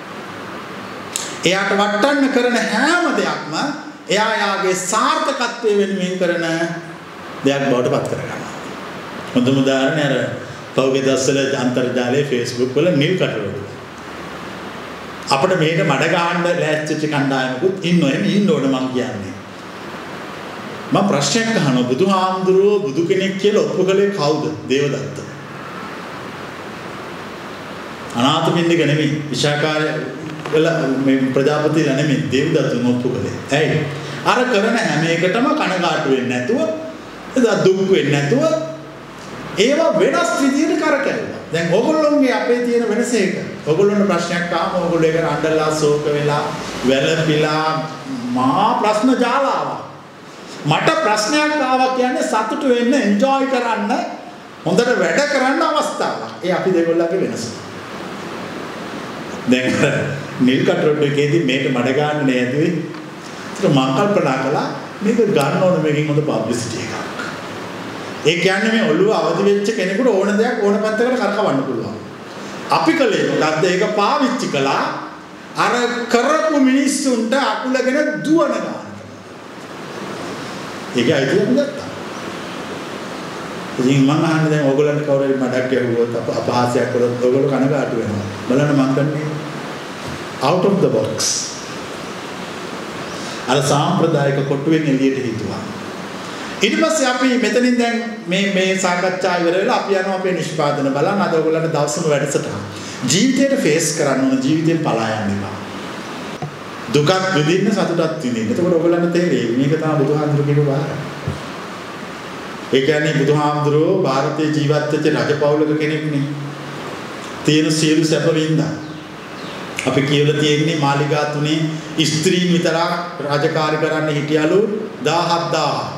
එයාට වටන්න කරන හැම දෙයක්ම එයා යාගේ සාර්ථකත්වයේ වෙනුවෙන් කරන දෙයක් බවට පත් කරගන්නවා. හොඳම උදාහරණය අර පෞගේ දවස්වල අන්තර්ජාලයේ Facebook වල නිල් කටරොඩු. අපිට මේක මඩ ගන්න ලෑස්තිච්ච කණ්ඩායමකුත් ඉන්න ඕන මං කියන්නේ. මම ප්‍රශ්නයක් අහනවා බුදුහාමුදුරුවෝ බුදු කෙනෙක් කියලා ඔප්පු කළේ කවුද? දේවදත්ත. අනාථපිණ්ඩික නෙමෙයි විශාකාරය වල මේ ප්‍රජාපතිලා නෙමෙයි දේවදත්ත ඔප්පු කළේ. ඇයි? අර කරන හැම එකටම කනගාටු වෙන්නේ නැතුව දුක් වෙන්නේ නැතුව ඒවා වෙනස් විදියට කරකැවුවා. දැන් ඕගොල්ලෝගේ අපේ තියෙන වෙනස ඒක. ඕගොල්ලොන්ට ප්‍රශ්නයක් ආවම ඕගොල්ලෝ ඒක අඬලා ශෝක වෙලා වැළපිලා මහා ප්‍රශ්න ජාලාවක්. මට ප්‍රශ්නයක් ආවා කියන්නේ සතුටු වෙන්න එන්ජොයි කරන්න හොඳට වැඩ කරන්න අවස්ථාවක්. ඒ අපි දෙගොල්ලන්ගේ වෙනස. දැන් නිල් කටරොඩ් එකේදී මේක මඩ ගන්න නෑදුවේ. ඒක මම කල්පනා කළා මේක ගන්න ඕන මේකෙන් හොඳ පබ්ලිසිටි එකක්. ඒ කියන්නේ මේ ඔළුව අවදි වෙච්ච කෙනෙකුට ඕන දෙයක් ඕන පැත්තකට කරකවන්න පුළුවන්. අපි කලේ මොකද්ද ඒක පාවිච්චි කළා අර කරපු මිනිස්සුන්ට අකුලගෙන දුවන ගන්න. ඒක අයිතියක් නැත්තා. ඉතින් මම අහන්නේ දැන් ඕගොල්ලන්ට කවුරු හරි මඩක් ගැහුවොත් අපහාසයක් කරොත් ඕගොල්ලෝ කනගාටු වෙනවා. බලන්න මම කියන්නේ out of the box. අර සාම්ප්‍රදායික කොටුවෙන් එළියට හිතුවා. ඊට පස්සේ අපි මෙතනින් දැන් මේ සාකච්ඡා ඉවර වෙලා අපි යනවා අපේ නිෂ්පාදන බලන්න. අද ඔයගොල්ලන්ට දවසම වැඩසටහන. ජීවිතේට ෆේස් කරන්න ඕන ජීවිතෙන් පලා යන්න එපා. දුකක් විඳින්න සතුටක් විඳින්න. එතකොට ඔයගොල්ලන්ට තේරෙයි මේක තමයි බුදුහාමුදුරුවෝ කියපු වාර. ඒ කියන්නේ බුදුහාමුදුරුවෝ ಭಾರತයේ ජීවත් වෙච්ච රජපෞලක කෙනෙක්නේ. තියෙන සියලු සැප වින්දා. අපි කියලා තියෙන්නේ මාලිගා තුනේ ස්ත්‍රීන් විතරක් රාජකාරී කරන්න හිටියලු 17000ක්.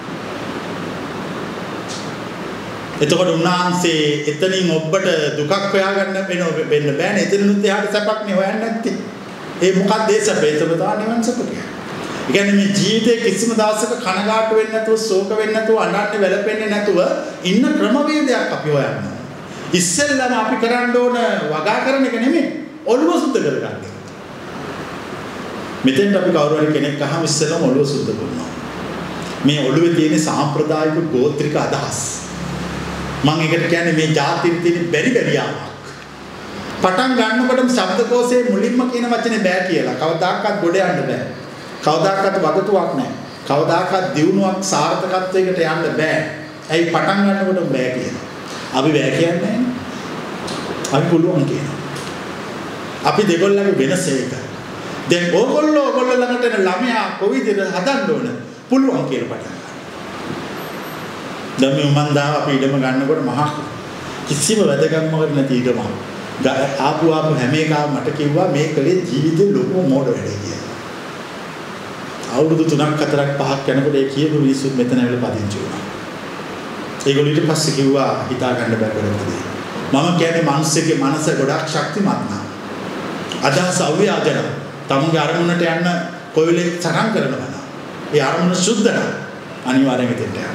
එතකොට උන්වහන්සේ එතනින් ඔබට දුකක් හොයාගන්න වෙන්න බෑනේ. එතනිනුත් එහාට සැපක් නේ හොයන්නේ නැත්තේ. ඒ මොකක්ද ඒ සැප? ඒක තමයි නිවන් සැප කියන්නේ. ඒ කියන්නේ මේ ජීවිතේ කිසිම දවසක කනගාටු වෙන්නේ නැතුව, ශෝක වෙන්නේ නැතුව, අඬන්නේ වැළපෙන්නේ නැතුව ඉන්න ක්‍රමවේදයක් අපි හොයන්න. ඉස්සෙල්ලාම අපි කරන්න ඕන වගා කරන එක නෙමෙයි, ඔළුව සුද්ධ කරගන්න. මෙතෙන්ට අපි කවුරු හරි කෙනෙක් අහම ඉස්සෙල්ලාම ඔළුව සුද්ධ කරනවා. මේ ඔළුවේ තියෙන සාම්ප්‍රදායික ගෝත්‍රික අදහස්. මම ඒකට කියන්නේ මේ ජාතියේ තියෙන බැරියාවක්. පටන් ගන්නකොටම ශබ්දකෝෂයේ මුලින්ම කියන වචනේ බෑ කියලා. කවදාකවත් ගොඩ යන්න බෑ. කවදාකවත් වගතුවක් නැහැ. කවදාකවත් දියුණුවක් සාර්ථකත්වයකට යන්න බෑ. ඇයි පටන් ගන්නකොටම බෑ කියනවා. අපි බෑ කියන්නේ නැහැ. අපි පුළුවන් කියනවා. අපි දෙගොල්ලගේ වෙනස ඒක. දැන් ඕගොල්ලෝ ළඟට එන ළමයා කොවිදද හදන්න ඕන පුළුවන් කියලා පටන් ගන්නවා. දැන් මේ මන්දාව අපි ඉඩම ගන්නකොට මහා කිසිම වැදගත්මකට නැති ඉඩම. ආපු හැම එකම මට කිව්වා මේ කලේ ජීවිතේ ලොකු මොඩ වැඩේ කියලා. අවුරුදු 3ක් 4ක් 5ක් යනකොට ඒ කියපු මිනිස්සුත් මෙතන ඇවිල්ලා පදිංචි වුණා. ඒගොල්ලෝ ඊට පස්සේ කිව්වා හිතා ගන්න බෑ කොහෙද. මම කියන්නේ මිනිස්සුගේ මනස ගොඩක් ශක්තිමත් නා. අදහස අව්‍යාජන. තමුගේ අරමුණට යන්න කොවිලේ සටන් කරනවා නා. ඒ අරමුණ සුද්ධ නා. අනිවාර්යෙන් මෙතෙන්ට යනවා.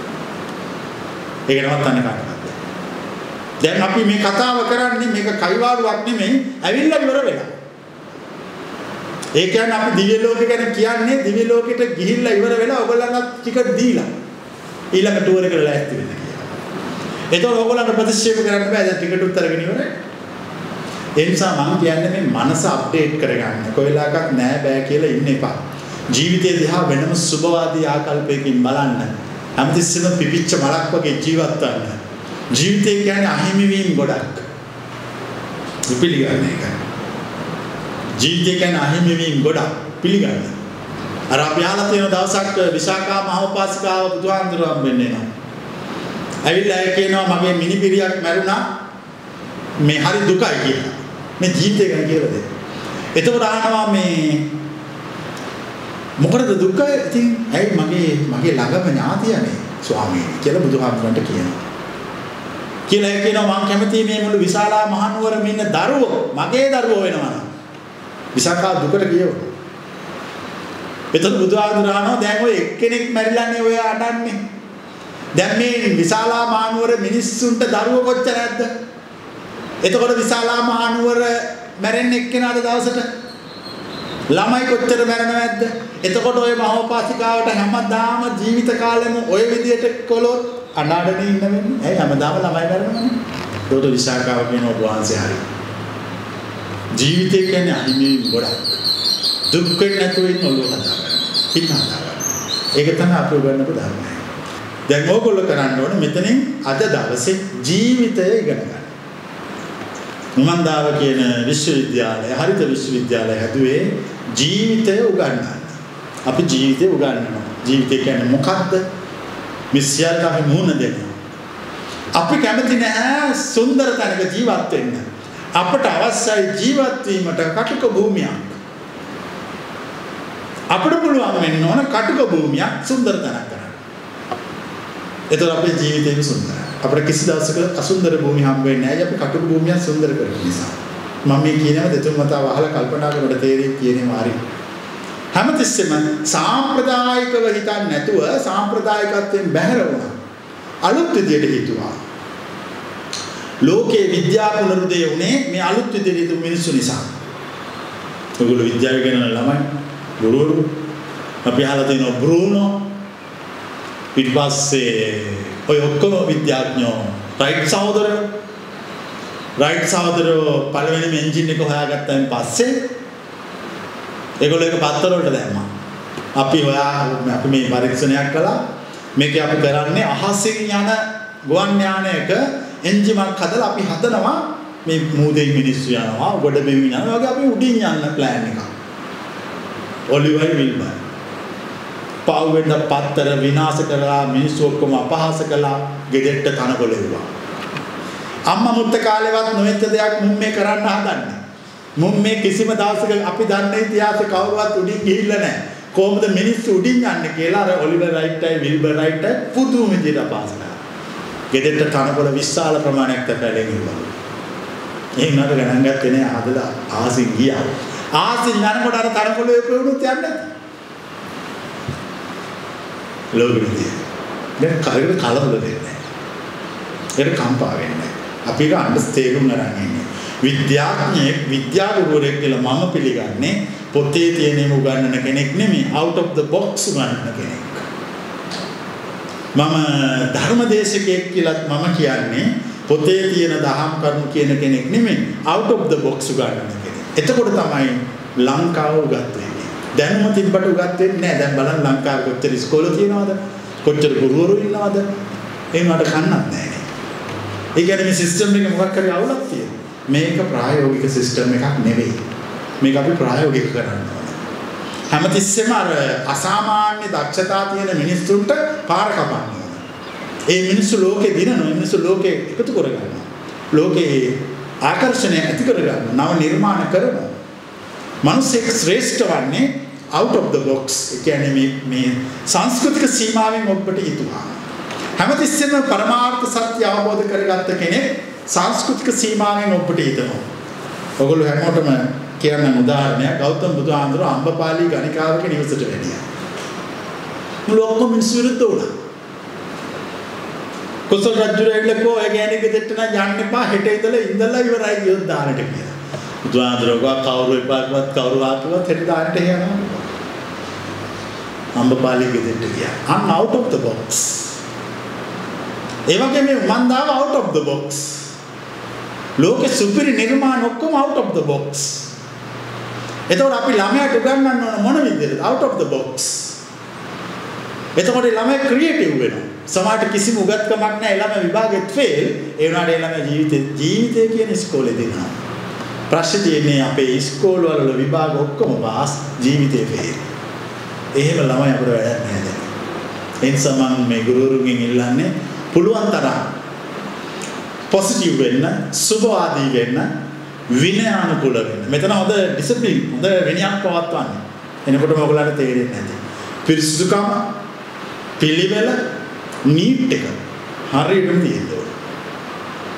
ඒක නවත්තන්න කාටවත්. දැන් අපි මේ කතාව කරන්නේ මේක කයිවාරුවක් නෙමෙයි ඇවිල්ලා ඉවර වෙලා. ඒ කියන්නේ අපි දිව්‍ය ලෝකෙ ගැන කියන්නේ දිව්‍ය ලෝකෙට ගිහිල්ලා ඉවර වෙලා ඔයගොල්ලන්ට ටිකට් දීලා ඊළඟ ටුවර් එකට ලෑස්ති වෙන්න කියලා. ඒතකොට ඔයගොල්ලන්ට ප්‍රතික්ෂේප කරන්න බෑ දැන් ටිකට් උත් අරගෙන ඉවරයි. ඒ නිසා මම කියන්නේ මේ මනස අප්ඩේට් කරගන්න. කොයිලාකක් නෑ බෑ කියලා ඉන්න එපා. ජීවිතය දිහා වෙනම සුබවාදී ආකල්පයකින් බලන්න. හැමතිස්සෙම පිපිච්ච මලක් වගේ ජීවත් වෙන්න. ජීවිතය කියන්නේ අහිමි වීම ගොඩක්. පිළිගන්න එක. ජීවිතය කියන්නේ අහිමි වීම ගොඩක්. පිළිගන්න. අර අපි ආලා තියෙන දවසක් විශාඛා මහෝපාසිකාව බුදුහාමුදුරුවෝ හම්බෙන්නේ නෑ. ඇවිල්ලා ඒ කියනවා මගේ මිනිපිරියක් මැරුණා. මේ හරි දුකයි කියලා. මේ ජීවිතය ගැන කියලා දෙන්න. එතකොට ආනවා මේ මොකටද දුක? ඉතින් ඇයි මගේ ළඟම ඥාතියනේ ස්වාමීනි කියලා බුදුහාමුදුරන්ට කියනවා. කියලා කියනවා මම කැමති මේ මුළු විශාලා මහනුවරම ඉන්න දරුවෝ මගේ දරුවෝ වෙනවා නම් විසකා දුකට ගියෝ. එතන බුදුහාමුදුරනෝ දැන් ඔය එක්කෙනෙක් මැරිලානේ ඔය අඩන්නේ. දැන් මේ විශාලා මහනුවර මිනිස්සුන්ට දරුවෝ කොච්චර නැද්ද? එතකොට විශාලා මහනුවර මැරෙන්නේ එක්කෙනාට දවසට ළමයි කොච්චර මැරෙනවද නැද්ද? එතකොට ඔය මහෝපාසිකාවට හැමදාම ජීවිත කාලෙම ඔය විදියට කොළොත් අනාඩනේ ඉන්න වෙන්නේ. ඇයි හැමදාම ළමයි මැරෙනවනේ? ඒකට විසාකාව කියන ඔබ වහන්සේ හරි. ජීවිතය කියන්නේ අහිමි ගොඩක්. දුක් වෙන්නේ නැතුව ඉන්න ඔළුව හදාගන්න. හිත හදාගන්න. ඒක තමයි අපි උගන්වපු ධර්මය. දැන් ඕගොල්ලෝ කරන්න ඕනේ මෙතනින් අද දවසේ ජීවිතය ඉගෙන ගන්න. උමන්දාව කියන විශ්වවිද්‍යාලය හරිත විශ්වවිද්‍යාලය හැදුවේ ජීවිතය උගන්වන්න. අපි ජීවිතය උගන්වනවා. ජීවිතය කියන්නේ මොකක්ද? මිස්යල්ට අපි මුහුණ දෙනවා. අපි කැමති නැහැ සුන්දර තැනක ජීවත් වෙන්න. අපට අවශ්‍යයි ජීවත් වීමට කටුක භූමියක්. අපිට පුළුවන් වෙන්න ඕන කටුක භූමියක් සුන්දර තැනක් කරන්න. එතකොට අපේ ජීවිතේම සුන්දරයි. අපිට කිසි දවසක අසුන්දර භූමිය හම්බ වෙන්නේ නැහැ. අපි කටුක භූමියක් සුන්දර කරන නිසා. මම මේ කියනවා දෙතුන් මතාව අහලා කල්පනා කරනකොට තේරෙන්නේ කියනේම හරි. හැමතිස්සෙම සාම්ප්‍රදායිකව හිතන්නේ නැතුව සාම්ප්‍රදායිකත්වයෙන් බැහැර වුණා. අලුත් විදියට හිතුවා. ලෝකේ විද්‍යා පුනරුදය උනේ මේ අලුත් විදියට හිතපු මිනිස්සු නිසා. ඔයගොල්ලෝ විද්‍යාව ඉගෙන ළමයි ගුරුවරු අපි අහලා තියෙනවා බ්‍රූනෝ ඊට පස්සේ ඔය ඔක්කොම විද්‍යාඥයෝ රයිට් සහෝදරයෝ පළවෙනිම එන්ජින් එක හොයාගත්තාන් පස්සේ ඒගොල්ලෝ ඒක පත්තර වලට දැම්මා. අපි මේ පරීක්ෂණයක් කළා. මේක අපි කරන්නේ අහසින් යන ගුවන් යානයක එන්ජිමක් හදලා අපි හදනවා මේ මූදේ මිනිස්සු යනවා ගොඩ බෙවි යනවා වගේ අපි උඩින් යන්න ප්ලෑන් එකක්. ඔලිවර් විල්බර් පාවෙන්න පත්තර විනාශ කරලා මිනිස්සු ඔක්කොම අපහාස කළා ගෙදෙට්ට තනකොළෙව්වා. අම්මා මුත්ත කාලේවත් නොවෙච්ච දෙයක් මුම් මේ කරන්න හදන්නේ. මුම් මේ කිසිම දවසක අපි දන්නේ ඉතිහාසෙ කවුරුවත් උඩින් ගිහිල්ලා නැහැ. කොහොමද මිනිස්සු උඩින් යන්නේ කියලා අර ඔලිවර් රයිට්ටයි විල්බර් රයිට්ටයි පුදුම විදිහට අපහාස කළා. ගෙදෙට්ට තනකොළ විශාල ප්‍රමාණයක් තැපැලෙන් ඉවුවා. ඒ නඩ ගණන් ගත්තේ නැහැ හදලා ආසින් ගියා. ආසින් යනකොට අර තනකොළේ ප්‍රවුණුත් යන්නේ නැහැ. ලෝකෙදී දැන් කලකට කලබල වෙන්නේ නැහැ. ඒක කම්පා වෙන්නේ නැහැ. අපි ඒක අන්ඩර්ස්ටෑන්ඩින් කරන් ඉන්නේ. විද්‍යාඥයෙක් විද්‍යා ගුරුවරයෙක් කියලා මම පිළිගන්නේ පොතේ තියෙන උගන්වන කෙනෙක් නෙමෙයි out of the box උගන්වන කෙනෙක්. මම ධර්මදේශකයෙක් කියලා මම කියන්නේ පොතේ තියෙන දහම් කරුණු කියන කෙනෙක් නෙමෙයි out of the box උගන්වන කෙනෙක්. එතකොට තමයි ලංකාව උගත් වෙන්නේ. දැනුම තිබ්බට උගත් වෙන්නේ නැහැ. දැන් බලන්න ලංකාවේ කොච්චර ඉස්කෝල තියෙනවද? කොච්චර ගුරුවරු ඉන්නවද? ඒ වුණාට කන්නක් නැහැ. ඒ කියන්නේ මේ සිස්ටම් එකේ මොකක් හරි අවුලක් තියෙනවා. මේක ප්‍රායෝගික සිස්ටම් එකක් නෙවෙයි. මේක අපි ප්‍රායෝගික කරන්න ඕනේ. හැමතිස්සෙම අර අසාමාන්‍ය දක්ෂතා තියෙන මිනිස්සුන්ට පාර කපන්න ඕනේ. ඒ මිනිස්සු ලෝකේ දිනනවා. මිනිස්සු ලෝකේ එකතු කරගන්නවා. ලෝකේ ආකර්ෂණය ඇති කරගන්නවා. නව නිර්මාණ කරනවා. මිනිස්සෙක් ශ්‍රේෂ්ඨ වන්නේ out of the box. ඒ කියන්නේ මේ සංස්කෘතික සීමාවෙන් ඔබට හිතුවා. හැමතිස්සෙම පරමාර්ථ සත්‍ය අවබෝධ කරගත්ත කෙනෙක් සංස්කෘතික සීමාවෙන් ඔබට හිතනවා. ඔයගොල්ලෝ හැමෝටම කියන උදාහරණයක් ගෞතම බුදුහාමුදුරුවෝ අම්බපාලි ගණිකාවක නිවසට වැඩියා. මුළු ඔක්කොම මිනිස්සු විරුද්ධ වුණා. කොසල් රජුරෙල්ලකෝ ඒ ගෑණි ගෙදරට නම් යන්න එපා හෙට ඉඳලා ඉවරයි ගියොත් දානට කියලා. බුදුහාමුදුරුවෝ කවුරු එපාවත් කවුරු ආපුවත් හෙට දානට යනවා. අම්බපාලි ගෙදරට ගියා. I'm out of the box. ඒ වගේ මේ මන්දාව out of the box. ලෝකෙ සුපිරි නිර්මාණ ඔක්කොම out of the box. එතකොට අපි ළමයාට උගන්වන්න ඕන මොන විදිහටද out of the box. එතකොට ළමයා ක්‍රියේටිව් වෙනවා. සමහරට කිසිම උගත්කමක් නැහැ ළමයා විභාගෙත් ෆේල්. ඒ වුණාට ළමයා ජීවිතේ කියන ඉස්කෝලේ දෙනවා. ප්‍රශ්නේ තියෙන්නේ අපේ ඉස්කෝල වල විභාග ඔක්කොම පාස් ජීවිතේ ෆේල්. එහෙම ළමයි අපිට වැඩක් නැහැ දැන්. ඒ නිසා මම මේ ගුරුවරුන්ගෙන් ඉල්ලන්නේ පුළුවන් තරම් පොසිටිව් වෙන්න, සුබවාදී වෙන්න, විනයානුකූල වෙන්න. මෙතන හොඳ ඩිසිප්ලින්, හොඳ විනයක් පවත්වන්න. එනකොටම ඔයගොල්ලන්ට තේරෙන්නේ නැති. පිරිසුදුකම, පිළිවෙල, නීට් එක හරියටම තියෙනවා.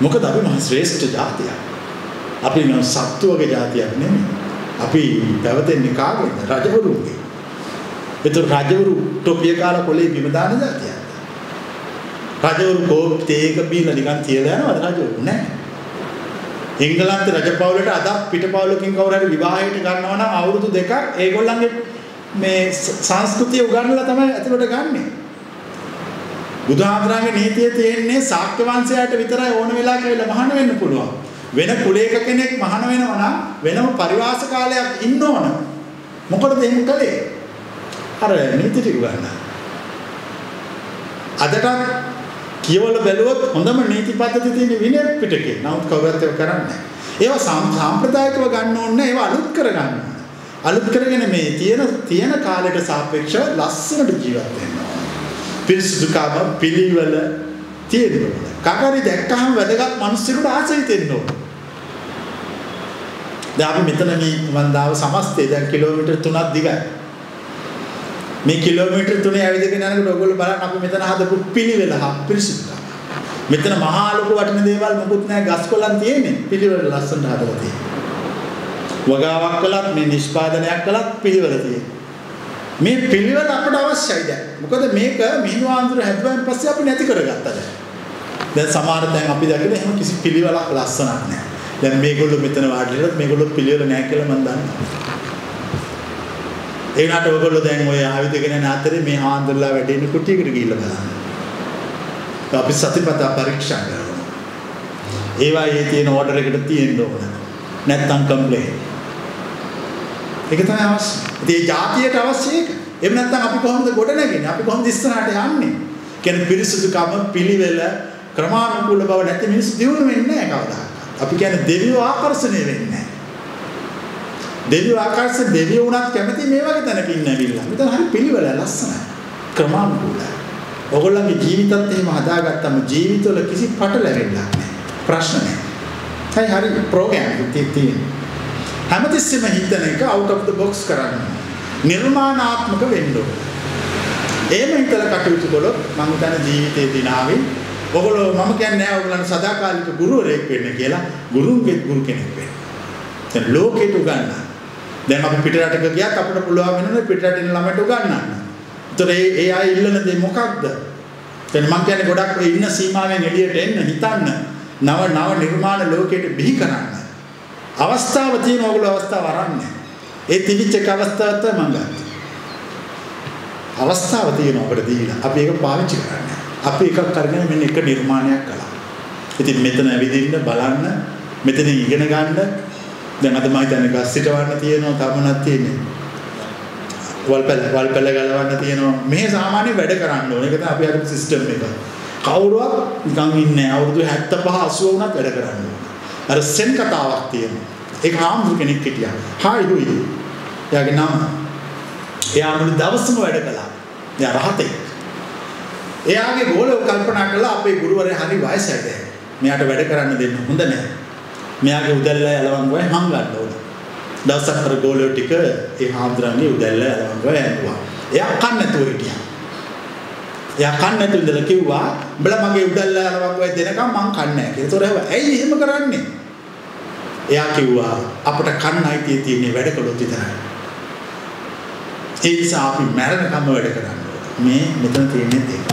මොකද අපි මහ ශ්‍රේෂ්ඨ ජාතියක්. අපි නම් සත්තුවගේ ජාතියක් නෙමෙයි. අපි පැවතෙන්නේ කාගෙන්ද? රජවරුන්ගේ. ඒතර රජවරු ටොපිය කාලා කොලේ බිම දාන ජාතියක්. රජවරු කෝප්තේක බීලා නිකන් තියලා යනවද රජවරු? නැහැ. එංගලන්ත රජපෞලට අද පිටපෞලකින් කවුරු හරි විවාහයට ගන්නවා නම් අවුරුදු 2ක් ඒගොල්ලන්ගේ මේ සංස්කෘතිය උගන්වලා තමයි ඇතුළට ගන්නෙ. බුදුහාමුදුරන්ගේ නීතිය තියෙන්නේ ශාක්‍ය වංශයට විතරයි ඕන වෙලා කියලා මහාන වෙන්න පුළුවන්. වෙන කුලයක කෙනෙක් මහාන වෙනවා නම් වෙනම පරිවාස කාලයක් ඉන්න ඕන. මොකටද එහෙම කළේ? අර නීති ටික ගන්න. අදට කියවල බැලුවොත් හොඳම නීති පද්ධති තියෙන විනය පිටකේ. නමුත් කවුරුත් ඒක කරන්නේ නැහැ. ඒවා සාම්ප්‍රදායිකව ගන්න ඕනේ, ඒවා අලුත් කරගන්න ඕනේ. අලුත් කරගෙන මේ තියෙන කාලයට සාපේක්ෂව ලස්සනට ජීවත් වෙන්න ඕනේ. පිරිසුදුකම පිළිවෙල තියෙනවා. කාකාරි දැක්කහම වැදගත් මිනිස්සුන්ට ආසයි දෙන්න ඕනේ. දැන් අපි මෙතන මේ වන්දාව සමස්තය දැන් කිලෝමීටර් 3ක් දිගයි. මේ කිලෝමීටර් 3 ඇවිදගෙන යනකොට ඔයගොල්ලෝ බලන්න අපි මෙතන හදපු පිළිවෙල පිරිසුදුකම. මෙතන මහා ලොකු වටින දේවල් මොකුත් නැහැ, ගස් කොළන් තියෙන්නේ. පිළිවෙල ලස්සනට හදලා තියෙන්නේ. වගාවක් කළත් මේ නිෂ්පාදනයක් කළත් පිළිවෙල තියෙන්නේ. මේ පිළිවෙල අපට අවශ්‍යයි දැන්. මොකද මේක මිහිඳු ආන්දර හැදුවාන් පස්සේ අපි නැති කරගත්තා දැන්. දැන් සමහර දැන් අපි දැක්කේ එහෙම කිසි පිළිවෙලක් ලස්සනක් නැහැ. දැන් මේගොල්ලෝ මෙතන වාඩිලා මේගොල්ලෝ පිළිවෙල නැහැ කියලා මම දන්නවා. ඒ වුණාට ඔයගොල්ලෝ දැන් ඔය ආයුධගෙන යන අතරේ මේ ආන්දරලා වැඩෙන කුටියකට ගිහිල්ලා බලන්න. අපි සතිපතා පරීක්ෂා කරනවා. ඒවා ඒ තියෙන ඕඩර් එකට තියෙන්න ඕන. නැත්තම් කම්ප්ලේන්. ඒක තමයි අවශ්‍ය. ඒ ජාතියට අවශ්‍ය ඒක. එහෙම නැත්නම් අපි කොහොමද ගොඩ නැගෙන්නේ? අපි කොහොමද ඉස්සරහට යන්නේ? කියන්නේ පිරිසුදුකම පිළිවෙල ක්‍රමානුකූල බව නැති මිනිස්සු දියුණු වෙන්නේ නැහැ කවදාවත්. අපි කියන්නේ දෙවියෝ ආකර්ෂණය වෙන්නේ නැහැ. දෙවියෝ ආකර්ෂණ දෙවියෝ උනත් කැමති මේ වගේ තැනක ඉන්න ඇවිල්ලා. මෙතන හරි පිළිවෙල ලස්සනයි. ක්‍රමානුකූලයි. ඔයගොල්ලන්ගේ ජීවිතත් එහෙම හදාගත්තම ජීවිතවල කිසි පටලැවිල්ලක් නැහැ. ප්‍රශ්න නැහැ. හරි ප්‍රෝග්‍රෑම් එකක් තියෙනවා. හැමතිස්සෙම හිතන එක out of the box කරන්න. නිර්මාණාත්මක වෙන්න ඕනේ. එහෙම හිතලා කටයුතු කළොත් මම හිතන ජීවිතේ දිනාවේ ඔයගොල්ලෝ මම කියන්නේ නැහැ ඔයගොල්ලන්ට සදාකාලික ගුරුවරයෙක් වෙන්න කියලා. ගුරුන්ගේ ගුරු කෙනෙක් වෙන්න. දැන් ලෝකෙට උගන්වන්න. දැන් අපි පිටරටක ගියත් අපිට පුළුවන් වෙනවා පිටරටින් ළමයට උගන්වන්න. ඒතර ඒ අය ඉල්ලන දේ මොකක්ද? දැන් මම කියන්නේ ගොඩක් ඔය ඉන්න සීමාවෙන් එළියට එන්න හිතන්න. නව නිර්මාණ ලෝකෙට බිහි කරන්න. අවස්ථාව තියෙන ඕගොල්ලෝ අවස්ථාව අරන්නේ. ඒ තිබිච්ච එක අවස්ථාවක් තමයි මම ගත්තේ. අවස්ථාව තියෙන අපිට දීලා අපි ඒක පාවිච්චි කරන්නේ. අපි එකක් අරගෙන මෙන්න එක නිර්මාණයක් කළා. ඉතින් මෙතන ඇවිදින්න බලන්න, මෙතන ඉගෙන ගන්න. දැන් අද මම හිතන්නේ ගස් සිටවන්න තියෙනවා, තමනක් තියෙන්නේ. වල්පැල ගලවන්න තියෙනවා. මේ සාමාන්‍ය වැඩ කරන්න ඕනේ. ඒක තමයි අපි අර සිස්ටම් එක. කවුරුවත් නිකන් ඉන්නේ අවුරුදු 75 80 වුණත් වැඩ කරන්න ඕනේ. අර සෙන් කතාවක් තියෙනවා. ඒක ආම්දු කෙනෙක් හිටියා. හායි දුයි. එයාගේ නම. එයා මුළු දවසම වැඩ කළා. එයා රහතෙක්. එයාගේ ගෝලෝ කල්පනා කළා අපේ ගුරුවරයා හරි වයසට. මෙයාට වැඩ කරන්න දෙන්න හොඳ නැහැ. මෙයාගේ උදැල්ල යලවංගුවයි හංගන්න ඕන. දවසක් අර ගෝලෝ ටික ඒ ආම්ද්‍රාගේ උදැල්ල යලවංගුවයි ඇඬුවා. එයා කන්න නැතුව හිටියා. එයා කන්න නැතුව ඉඳලා කිව්වා උඹලා මගේ උදැල්ල යලවංගුවයි දෙනකම් මං කන්නේ නැහැ කියලා. ඒතොර ඇයි එහෙම කරන්නේ? එයා කිව්වා අපිට කන්න අයිතිය තියෙන්නේ වැඩ කළොත් විතරයි. ඒ නිසා අපි මැරෙනකම් වැඩ කරන්න ඕනේ. මෙතන තියෙන්නේ ඒක.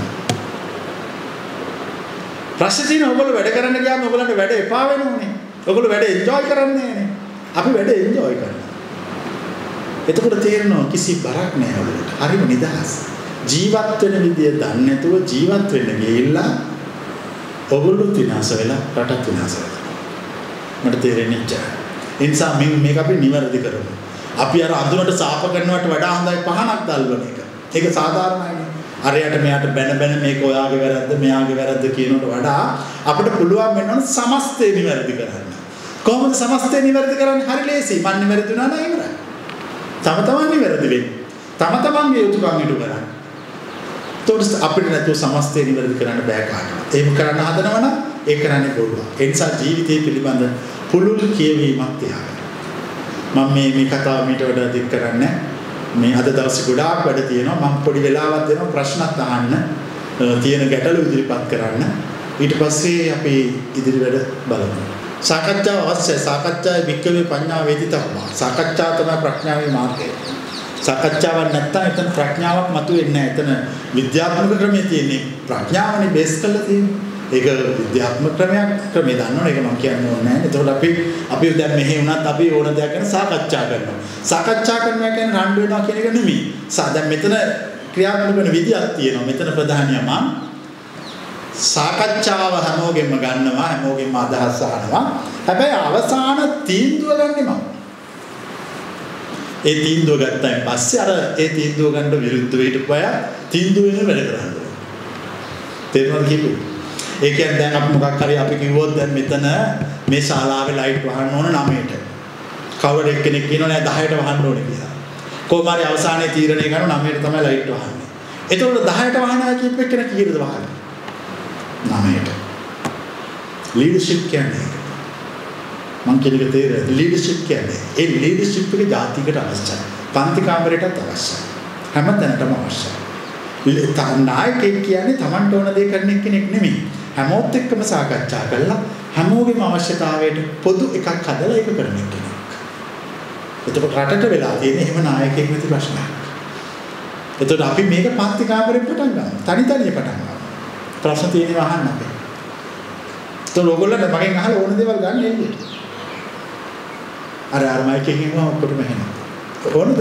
ප්‍රශ්න තියෙන ඔයගොල්ලෝ වැඩ කරන්න ගියාම ඔයගොල්ලන්ට වැඩ එපා වෙනෝනේ. ඔයගොල්ලෝ වැඩ එන්ජොයි කරන්නේ නෑනේ. අපි වැඩ එන්ජොයි කරනවා. එතකොට තේරෙනවා කිසි බරක් නෑ ඔයගොල්ලන්ට. හරිම නිදහස්. ජීවත් වෙන විදිය දන්නේ නැතුව ජීවත් වෙන්න ගිහිල්ලා ඔයගොල්ලෝ විනාශ වෙලා රටත් විනාශ වෙනවා. මට තේරෙන්නේ නැහැ. ඒ නිසා මේක අපි නිවැරදි කරමු. අපි අර අඳුනට සාප කරනවට වඩා හොඳයි පහනක් දැල්වන එක. ඒක සාධාරණයි. අරයට මෙයාට බැන මේක ඔයාගේ වැරද්ද මෙයාගේ වැරද්ද කියනකට වඩා අපිට පුළුවන් වෙනවනේ සමස්තය නිවැරදි කරන්න. කොහොමද සමස්තය නිවැරදි කරන්නේ? හරි ලේසි. මන් නිවැරදි වුණා නම් ඉවරයි. තම තමන් නිවැරදි වෙන්න. තම තමන්ගේ යුතුයකම් ඉටු කරන්න. ඒතකොට අපිට නැතුව සමස්තය නිවැරදි කරන්න බෑ කාටවත්. එහෙම කරන්න හදනවනම් ඒ කරන්නේ බොරුවක්. ඒ නිසා ජීවිතය පිළිබඳ පුළුල් කියවීමක් තියාගන්න. මම මේ කතාව මීට වඩා දික් කරන්නේ මේ අද දවසේ ගොඩාක් වැඩ තියෙනවා. මම පොඩි වෙලාවක් දෙනවා ප්‍රශ්නත් අහන්න, තියෙන ගැටලු ඉදිරිපත් කරන්න. ඊට පස්සේ අපි ඉදිරි වැඩ බලමු. සාකච්ඡාව අවශ්‍යයි. සාකච්ඡාවේ වික්කවේ පඤ්ඤා වේදිතවම. සාකච්ඡාව තමයි ප්‍රඥාවේ මාර්ගය. සාකච්ඡාවක් නැත්නම් එතන ප්‍රඥාවක් මතුවෙන්නේ නැහැ. එතන විද්‍යාත්මක ක්‍රමයේ තියෙන්නේ ප්‍රඥාවනේ බේස් කරලා තියෙන්නේ. ඒක විද්‍යාත්මක ක්‍රමයක් දන්නවනේ. ඒක මම කියන්න ඕනේ නැහැ. එතකොට අපි දැන් මෙහි වුණත් අපි ඕන දෙයක් ගැන සාකච්ඡා කරනවා. සාකච්ඡා කරනවා කියන්නේ රණ්ඩු වෙනවා කියන එක නෙමෙයි. දැන් මෙතන ක්‍රියාත්මක වෙන විදියක් තියෙනවා. මෙතන ප්‍රධානියම සාකච්ඡාව හැමෝගෙම ගන්නවා. හැමෝගෙම අදහස් අහනවා. හැබැයි අවසාන තීන්දුව ගන්නෙ මම. ඒ තීන්දුව ගත්තාන් පස්සේ අර ඒ තීන්දුව ගන්න විරුද්ධ වෙයිට අය තීන්දුව වෙන වැඩ කරන්නේ. තේරුණාද කිව්වේ? ඒ කියන්නේ දැන් අපි මොකක් හරි අපි කිව්වොත් දැන් මෙතන මේ ශාලාවේ ලයිට් වහන්න ඕන 9ට. කවුරු එක්කෙනෙක් කියනවා නෑ 10ට වහන්න ඕනේ කියලා. කොහොම හරි අවසානයේ තීරණය කරන 9ට තමයි ලයිට් වහන්නේ. එතකොට 10ට වහනවා කියපු එක්කෙනෙක් කීයද වහන්නේ? 9ට. ලීඩර්ෂිප් කියන්නේ මං කියන එක තේරෙන්නේ. ලීඩර්ෂිප් කියන්නේ ඒ ලීඩර්ෂිප් එක ජාතිකට අවශ්‍යයි. පන්ති කාමරයටත් අවශ්‍යයි. හැම තැනටම අවශ්‍යයි. නායකයෙක් කියන්නේ Tamanට ඕන දේ කරන කෙනෙක් නෙමෙයි. හැමෝත් එක්කම සාකච්ඡා කරලා හැමෝගෙම අවශ්‍යතාවයට පොදු එකක් හදලා ඒක කරන කෙනෙක්. එතකොට රටට වෙලා තියෙන එහෙම නායකයෙක් නැති ප්‍රශ්නයක්. එතකොට අපි මේක පන්ති කාමරෙන් පටන් ගන්නවා. තනි තනිය පටන් ගන්නවා. ප්‍රශ්න තියෙනවා අහන්න අපි. તો ඔයගොල්ලෝ මගෙන් අහලා ඕන දේවල් ගන්න එන්නේ. අර මයික් එකකින් වම ඔක්කොටම එනවා. ඕනද?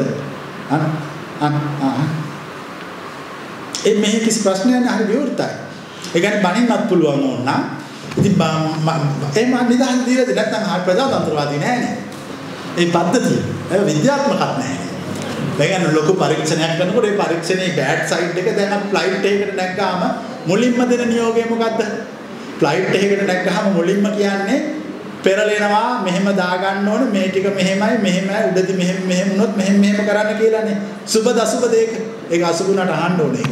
ඒ මේ කිසි ප්‍රශ්නයක් නැහැ හරි විවෘතයි. ඒ කියන්නේ බණින්නත් පුළුවන් ඕන නම් ඉතින් එහෙම නිදහස් දීලා නැත්නම් ආ ප්‍රජාතන්ත්‍රවාදී නෑනේ. ඒ පද්ධතිය. ඒක විද්‍යාත්මකක් නෑ. දැන් ලොකු පරීක්ෂණයක් කරනකොට ඒ පරීක්ෂණයේ බෑඩ් සයිඩ් එක දැන් ෆ්ලයිට් එකකට නැග්ගාම මුලින්ම දෙන නියෝගය මොකද්ද? ෆ්ලයිට් එකකට නැග්ගාම මුලින්ම කියන්නේ පෙරලෙනවා මෙහෙම දාගන්න ඕනේ මේ ටික මෙහෙමයි උඩදී මෙහෙම වුණොත් මෙහෙම කරන්න කියලානේ. සුබ දසුබ දෙක. ඒක අසුබුණට අහන්න ඕනේ.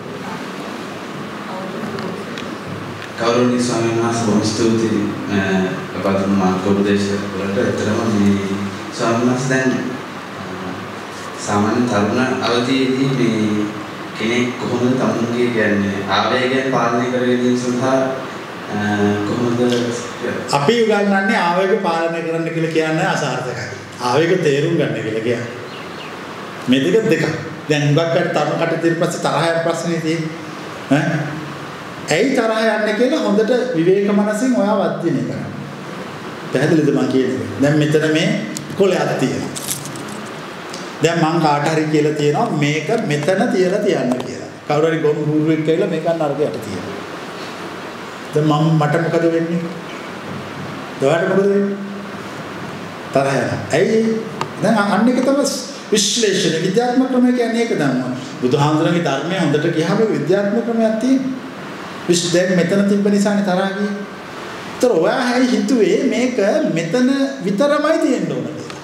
ගෞරවනීය ස්වාමීන් වහන්සේ බොහොම ස්තුතියි අපතුන් මාර්ගෝපදේශ වලට. ඇත්තටම මේ ස්වාමීන් වහන්සේ දැන් සාමාන්‍ය තරුණ අවධියේදී මේ කෙනෙක් කොහොමද තමුන්ගේ කියන්නේ ආවේගයන් පාලනය කරගෙන සඳහා කොහොමද අපි උගන්වන්නේ ආවේග පාලනය කරන්න කියලා කියන්නේ අසාර්ථකයි. ආවේග තේරුම් ගන්න කියලා කියන්නේ. මේ දෙක. දැන් හුඟක් අය තරුණ කටට ඊට පස්සේ තරහ යන ප්‍රශ්නේ තියෙන්නේ. ඇයි තරහ යන්නේ කියලා හොඳට විවේක මනසින් ඔයා වර්ධනය කරන්න. පැහැදිලිද මම කියන්නේ? දැන් මෙතන මේ කොලයක් තියෙනවා. දැන් මං කාට හරි කියලා තියෙනවා මේක මෙතන තියලා තියන්න කියලා. කවුරු හරි ගොම් ගුරුවෙක් කියලා මේක අරගෙන තියෙනවා. දැන් මට මොකද වෙන්නේ? ඔයාලට මොකද වෙන්නේ? තරහ යනවා. ඇයි? දැන් අන්න එක තමයි විශ්ලේෂණ විද්‍යාත්මක ක්‍රමය කියන්නේ ඒක තමයි. බුදුහාමුදුරන්ගේ ධර්මයේ හොඳට ගියාම විද්‍යාත්මක ක්‍රමයක් තියෙනවා. දැන් මෙතන තිබ්බ නිසානේ තරහ ගියේ. ඒතර ඔයා හැයි හිතුවේ මේක මෙතන විතරමයි තියෙන්න ඕන කියලා.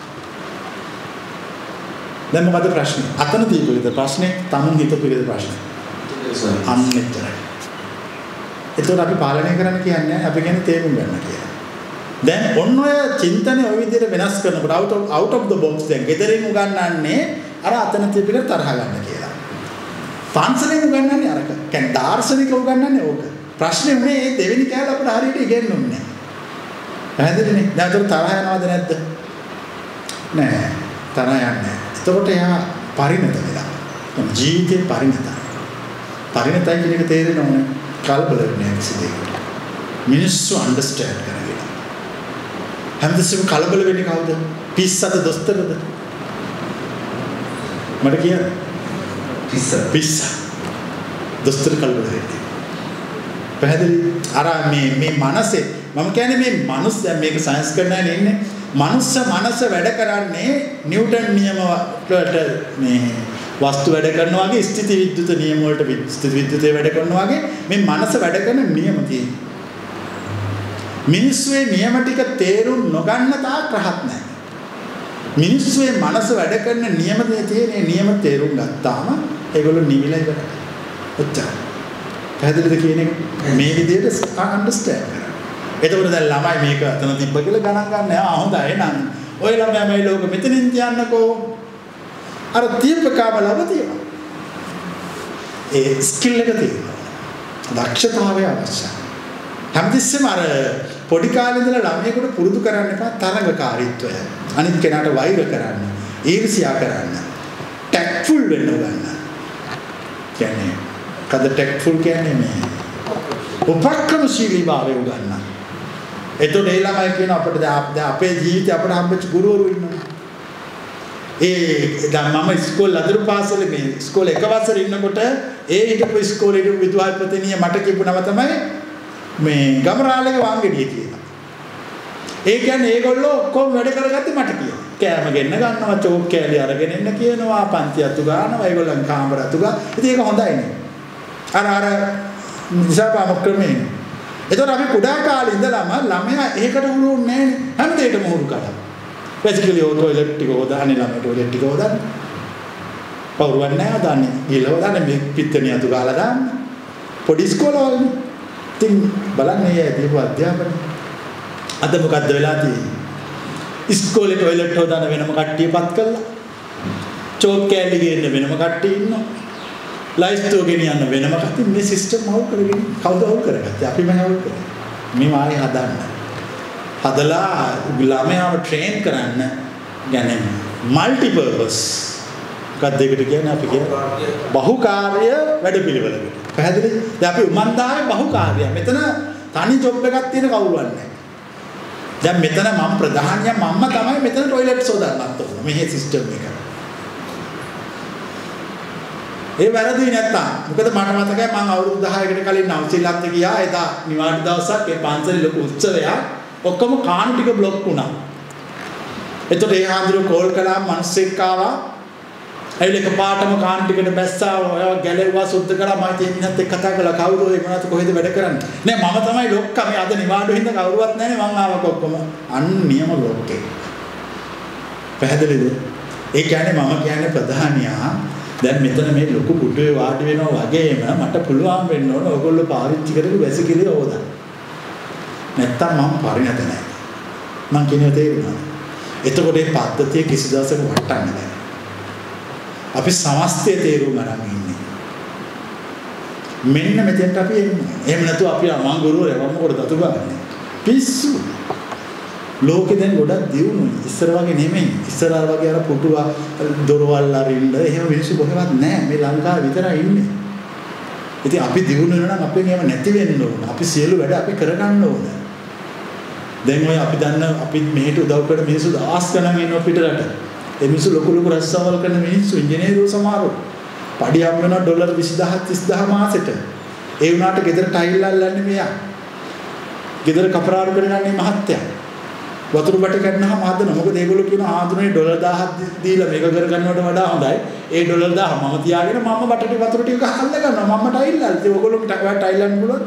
දැන් මොකද ප්‍රශ්නේ? අතන තියෙන්නේ ප්‍රශ්නේ තමුන් හිතපු විදිහට ප්‍රශ්නේ. අන්න එච්චරයි. ඒතකොට අපි පාලනය කරන්න කියන්නේ අපි කියන්නේ තේරුම් ගන්න කියලා. දැන් ඔන්න ඔය චින්තනය ඔය විදිහට වෙනස් කරනකොට out of the box දැන් ගෙදරින් උගන්වන්නේ අර අතන තිබෙන තරහ ගන්න කියලා. පන්සලෙන් උගන්වන්නේ අරක. කියන්නේ දාර්ශනික උගන්වන්නේ ඕක. ප්‍රශ්නේ උනේ මේ දෙවෙනි කෑල්ල අපිට හරියට ඉගෙනුන්නේ නැහැ. පැහැදිලිනේ? දැන් අතට තරහ යනවද නැද්ද? නෑ. තරහ යන්නේ නැහැ. එතකොට එයා පරිණත වෙලා. ජීවිතේ පරිණතයි. පරිණතයි කියන එක තේරෙන්න ඕනේ. කලබල වෙන්නේ කිසි දෙයකට. මිනිස්සු අන්ඩර්ස්ටෑන්ඩ් කරගෙන. හැමදෙස්සම කලබල වෙන්නේ කවුද? පිස්සද දොස්තරද? මට කියන්න. පිස්ස. දොස්තර කලබල වෙන්නේ. පැහැදිලි? අර මේ මනසේ මම කියන්නේ මේ මනුස්ස දැන් මේක සයන්ස් කරන්න ඉන්නේ. මනුස්ස මනස වැඩ කරන්නේ නිව්ටන් නියම වලට මේ වස්තු වැඩ කරනවා වගේ ස්ථಿತಿ විද්‍යුත නියම වලට ස්ථಿತಿ විද්‍යුතේ වැඩ කරනවා වගේ මේ මනස වැඩ කරන නියම තියෙනවා. මිනිස්සුගේ නියම ටික තේරුම් නොගන්න තාක් රහත් නැහැ. මිනිස්සුගේ මනස වැඩ කරන නියම දේ තියෙන්නේ නියම තේරුම් ගත්තාම ඒගොල්ලෝ නිවිලා ඉවරයි. ඔච්චරයි. පැහැදිලිද කියන්නේ මේ විදිහට අන්ඩර්ස්ටෑන්ඩ් කරගන්න. එතකොට දැන් ළමයි මේක අතන තිබ්බ කියලා ගණන් ගන්න නෑ. හොඳයි එහෙනම් ඔය ළමයා මේ ලෝකෙ මෙතනින් තියන්නකෝ. අර දීපකාම ලබතියවා. ඒ ස්කිල් එක තියෙනවා. දක්ෂතාවය අවශ්‍යයි. හැමතිස්සෙම අර පොඩි කාලේ ඉඳලා ළමයෙකුට පුරුදු කරන්න එපා තරඟකාරීත්වය. අනිත් කෙනාට වෛර කරන්න, ඊර්ෂ්‍යා කරන්න, ටැක්ට්ෆුල් වෙන්න ගන්න. කියන්නේ කද ටැක්ට්ෆුල් කියන්නේ මේ උපක්‍රමශීලී භාවය උගන්න. එතකොට ඒ ළමයි කියන අපිට දැන් අපේ ජීවිතේ අපිට හම්බෙච්ච ගුරුවරු ඉන්නවා. දැන් මම ඉස්කෝලේ ලදරු පාසලේ මේ ඉස්කෝලේ එක වසරේ ඉන්නකොට හිටපු ඉස්කෝලේ හිටපු විදුහල්පතිනිය මට කියපු නම තමයි මේ ගමරාලේ වාංගෙඩිය කියලා. ඒ කියන්නේ ඒගොල්ලෝ ඔක්කොම වැඩ කරගත්තේ මට කියලා. කෑම ගෙන්න ගන්නවා, චෝක් කෑලි අරගෙන එන්න කියනවා, පන්ති අතු ගන්නවා, ඒගොල්ලන් කාමර අතු ගන්න. ඉතින් ඒක හොඳයි නේ. අර දිසාපාමොක් ක්‍රමේ. ඒතකොට අපි කුඩා කාලේ ඉඳලාම ළමයා ඒකට හුරුුන්නේ නැහැ නේ. හැම දෙයකම හුරු කරා. basically toilet ටික හොදාන්නේ ළමයි toilet ටික හොදාන්නේ. පවුරුවක් නැහැ හදාන්නේ. ගිහලා හදාන්නේ මේ පිට්ටනිය අතු ගාලා දාන්න. පොඩි ඉස්කෝලවල. ඉතින් බලන්න මේ දීපු අධ්‍යාපනය. අද මොකද්ද වෙලා තියෙන්නේ? ඉස්කෝලේ toilet හොදාන වෙනම කට්ටියපත් කළා. චෝක් කෑලි ගේන්න වෙනම කට්ටිය ඉන්නවා. ලයිස්ට්ෝ ගෙනියන්න වෙනම කට්ටිය මේ සිස්ටම් අවුල් කරගෙන කවුද අවුල් කරගත්තේ? අපිම අවුල් කරේ. මේ ආයේ හදන්න. හදලා ළමයාව ට්‍රේන් කරන්න يعني মাল্টি පර්පස් කද්දේකට කියන්නේ අපි කියන්නේ බහුකාර්ය වැඩපිළිවෙලකට. පැහැදිලිද? දැන් අපි උමන්දාවේ බහුකාර්යය. මෙතන තනි ජොබ් එකක් තියෙන කවුරුවත් නැහැ. දැන් මෙතන මම ප්‍රධානියා මම්ම තමයි මෙතන টয়ලට් සෝදන්නත් ඕන. මෙහි සිස්ටම් එක. ඒ වැරදි නැත්තම් මොකද මට මතකයි මම අවුරුදු 10කට කලින් නවසීලන්ත ගියා. එදා නිවාඩු දවසක් ඒ පන්සලේ ලොකු උත්සවයක්. ඔක්කොම කාණු ටික બ્લોක් වුණා. එතකොට ඒ හාමුදුරුවෝ කෝල් කළා මිනිස්සෙක් ආවා. ඇවිල්ලා එකපාරටම කාණු ටිකට බැස්සා. ඔය ගැලෙව්වා සුද්ධ කළා. මම ඉතින් මිනිහත් එක්ක කතා කළා. කවුරු ඒ මොනවද කොහෙද වැඩ කරන්නේ? නෑ මම තමයි ලොක්කා. මේ අද නිවාඩු හින්දා කවුරුවත් නැනේ මං ආවක ඔක්කොම. අන්න නියම ලොක්කේ. පැහැදිලිද? ඒ කියන්නේ මම කියන්නේ ප්‍රධානියා දැන් මෙතන මේ ලොකු පුටුවේ වාඩි වෙනවා වගේම මට පුළුවන් වෙන්න ඕන ඔයගොල්ලෝ පාවිච්චි කරපු වැසිකිළිය ඕදන්න. නැත්තම් මම පරිණත නැහැ. මං කියන්නේ තේරුණාද? එතකොට මේ පද්ධතිය කිසි දවසක වටන්න බෑ. අපි සමස්තය තේරුම් ගන්න ඉන්නේ. මෙන්න මෙතෙන්ට අපි එන්නේ. එහෙම නැතුව අපි මං ගුරුවරයා මම මොකටද දතු ගන්නේ? පිස්සු. ලෝකෙ දැන් ගොඩක් දියුණුයි. ඉස්සර වගේ නෙමෙයි. ඉස්සර වගේ අර පුටුව දොරවල් අරින්න එහෙම මිනිස්සු කොහෙවත් නැහැ. මේ ලංකාවේ විතරයි ඉන්නේ. ඉතින් අපි දියුණු වෙනවා නම් අපෙන් එහෙම නැති වෙන්න ඕන. අපි සියලු වැඩ අපි කරගන්න ඕන. දැන් ඔය අපි දන්න අපි මෙහෙට උදව් කරන මිනිස්සු දහස් ගණන් ඉන්නවා පිටරට. ඒ මිනිස්සු ලොකු ලොකු රස්සාවල් කරන මිනිස්සු ඉංජිනේරුවෝ සමහරව. පඩි හම් වෙනවා ඩොලර් 20000 30000 මාසෙට. ඒ වුණාට ගෙදර ටයිල් අල්ලන්නේ මෙයා. ගෙදර කපරාරු කරගන්නේ මහත්තයා. වතුර බට ගන්නාම හදන මොකද ඒගොල්ලෝ කියන ආඳුනේ ඩොලර් 1000ක් දීලා මේක කරගන්නවට වඩා හොඳයි. ඒ ඩොලර් 1000 මම තියාගෙන මම බටට වතුර ටික අල්ල ගන්නවා. මම ටයිල් අල්ල. ඒ ඔයගොල්ලෝ ටයිල් අල්ලන්න පුළුවන්.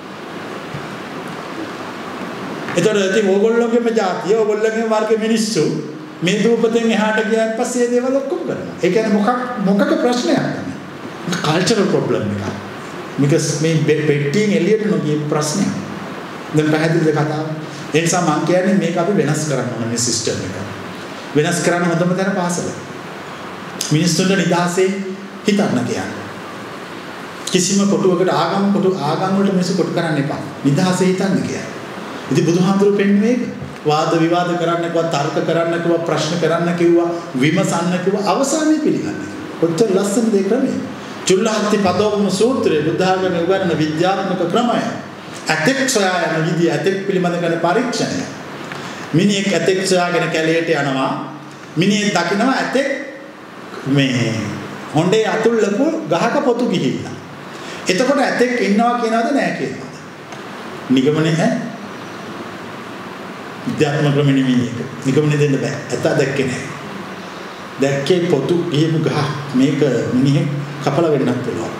එතකොට ඉතින් ඕගොල්ලෝගේම ජාතිය ඕගොල්ලෝගේ වර්ග මිනිස්සු මේ දූපතෙන් එහාට ගියාන් පස්සේ මේ දේවල් ඔක්කොම කරනවා. ඒ කියන්නේ මොකක ප්‍රශ්නයක් තමයි. කල්චරල් ප්‍රොබ්ලම් එකක්. මේක මේ පෙට්ටියෙන් එළියට නොගිය ප්‍රශ්නයක්. දැන් පැහැදිලිද කතාව? ඒ නිසා මම කියන්නේ මේක අපි වෙනස් කරන්න ඕන මේ සිස්ටම් එක. වෙනස් කරන්න හොඳම තැන පාසල. මිනිස්සුන්ට නිදහසේ හිතන්න කියන්නේ. කිසිම කොටුවකට ආගම් වලට මිනිස්සු කොටු කරන්න එපා. නිදහසේ හිතන්න කියන්නේ. ඉතින් බුදුහාමුදුරු පෙන්වන්නේ ඒක. වාද විවාද කරන්න කිව්වා, තර්ක කරන්න කිව්වා, ප්‍රශ්න කරන්න කිව්වා, විමසන්න කිව්වා, අවසානයේ පිළිගන්න. කොච්චර ලස්සන දෙයක් ක්‍රමය. චුල්ලහත්ති පදෝම සූත්‍රයේ බුද්ධ ආගමේ උගන්වන විද්‍යාත්මක ක්‍රමය. ඇතෙක් සොයා යන විදිය, ඇතෙක් පිළිබඳ කරන පරීක්ෂණය. මිනිහෙක් ඇතෙක් සොයාගෙන කැලේට යනවා. මිනිහෙක් දකිනවා ඇතෙක් මේ හොඬේ අතුල්ලපු ගහක පොතු ගිහිල්ලා. එතකොට ඇතෙක් ඉන්නවා කියනවද නැහැ කියනවද? නිගමනේ ඈ විද්‍යාත්මක ක්‍රම නෙමෙයි ඒක. නිගමනේ දෙන්න බෑ. ඇත්ත දැක්කේ නැහැ. දැක්කේ පොතු ගියපු ගහ මේක මිනිහෙක් කපලා වෙන්නත් පුළුවන්.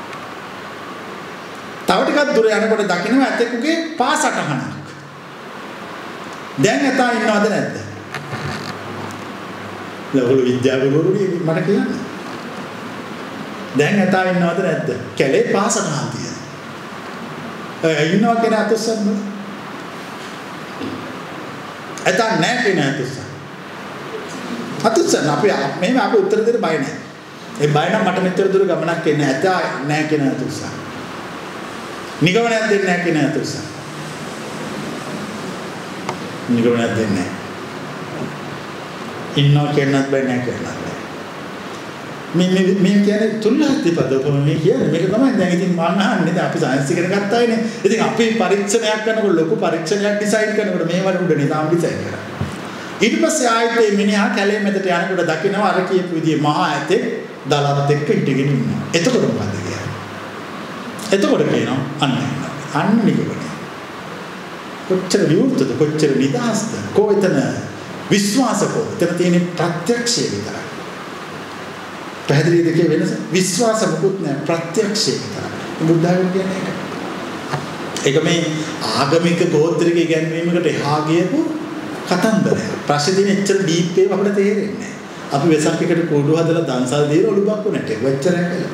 තව ටිකක් දුර යනකොට දකින්න ඇතෙකුගේ පාසටහනක්. දැන් ඇතා ඉන්නවද නැද්ද? ලෝක විද්‍යාවේදී මට කියන්න. දැන් ඇතා ඉන්නවද නැද්ද? කැලේ පාසටහන් තියෙනවා. ඉන්නවා කියන අතොස්සන්න. ඇතා නැහැ කියන අතොස්සන්න. අතොස්සන්න අපි මෙහෙම අපි උත්තර දෙන්න බය නැහැ. ඒ බය නම් මට මෙච්චර දුර ගමනක් එන්නේ ඇතා නැහැ කියන අතොස්සන්න. නිගමනයක් දෙන්නේ නැහැ කියන අතොස්සන්න. නිගමනයක් දෙන්නේ නැහැ. ඉන්නවා කියන්නත් බෑ නැහැ කියන්නත් බෑ. මේ කියන්නේ තුල්ලාති පදපොම මේ කියන්නේ මේක තමයි දැන් ඉතින් මම අහන්නේ දැන් අපි සයන්ස් ඉගෙන ගත්තායිනේ. ඉතින් අපි පරීක්ෂණයක් කරනකොට ලොකු පරීක්ෂණයක් ඩිසයින් කරනකොට මේ වල උඩනේ තාම ඩිසයින් කරන්නේ. ඊට පස්සේ ආයෙත් මේ මිනිහා කැලේ මැදට යනකොට දකිනවා අර කියපු විදිහේ මහා ඇතෙක් දලත් එක්ක හිටගෙන ඉන්නවා. එතකොට මොකද කියන්නේ? එතකොට කියනවා අන්න නිකවනේ. කොච්චර විවෘතද කොච්චර නිදහස්ද කොහෙතන විශ්වාසකෝ එතන තියෙන ප්‍රත්‍යක්ෂය විතරයි. පැහැදිලිද කිය වෙනස? විශ්වාස මොකුත් නැහැ ප්‍රත්‍යක්ෂය විතරයි. බුද්ධාගම කියන්නේ ඒක. ඒක මේ ආගමික ගෝත්‍රික ඉගැන්වීමකට එහා ගියපු කතන්දරයක්. ප්‍රශ්නේ එච්චර ඩීප් එකක් අපිට තේරෙන්නේ නැහැ. අපි වෙසක් එකට කෝඩු හදලා දන්සල් දීලා ඔළුවක් උනට වෙච්චරක් කියලා.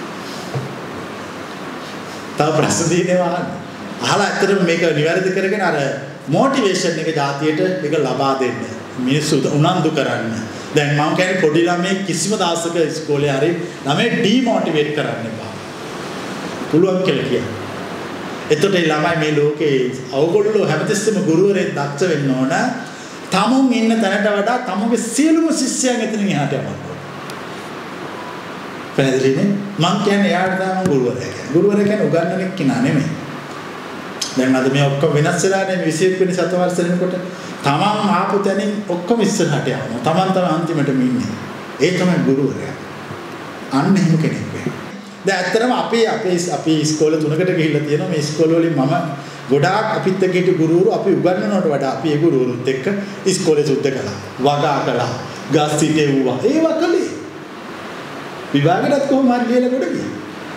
තව ප්‍රශ්න දිනේවා අහලා ඇත්තටම මේක නිවැරදි කරගෙන අර මොටිවේෂන් එක જાතියට ඒක ලබා දෙන්න. මිනිස්සු උනන්දු කරන්න. දැන් මම කියන්නේ පොඩි ළමයි කිසිම දවසක ඉස්කෝලේ හරි ළමයි ඩිමෝටිවේට් කරන්න එපා. පුළුවන් කියලා කියනවා. එතකොට මේ ළමයි මේ ලෝකේ අවගොල්ලෝ හැමතිස්සෙම ගුරුවරයෙක් දක්ෂ වෙන්න ඕන. තමුන් ඉන්න තැනට වඩා තමුගේ සියලුම ශිෂ්‍යයන් එතනින් එහාට යනවා. පැහැදිලිනේ? මම කියන්නේ එයාට තමයි ගුරුවරයා කියන්නේ. ගුරුවරයා කියන්නේ උගන්වන කෙනා නෙමෙයි. දැන් අද මේ ඔක්කොම වෙනස් වෙලානේ 21 වෙනි සතවර්ෂ වෙනකොට තමන් ආපු තැනින් ඔක්කොම ඉස්සරහට යනවා. තමන් තමයි අන්තිමටම ඉන්නේ. ඒ තමයි ගුරුවරයා. අන්න එහෙම කෙනෙක් වෙන්න. දැන් ඇත්තටම අපි ඉස්කෝලේ තුනකට ගිහිල්ලා තියෙනවා. මේ ඉස්කෝල වලින් මම ගොඩාක් අපිත් එක්ක හිටි ගුරුවරු අපි උගන්වනවට වඩා අපි ඒ ගුරුවරුත් එක්ක ඉස්කෝලේ සුද්ධ කළා. වගා කළා. ගස් සිටෙව්වා. ඒව කළේ. විභාගෙටත් කොහොම හරි ලියලා කොට ගියා.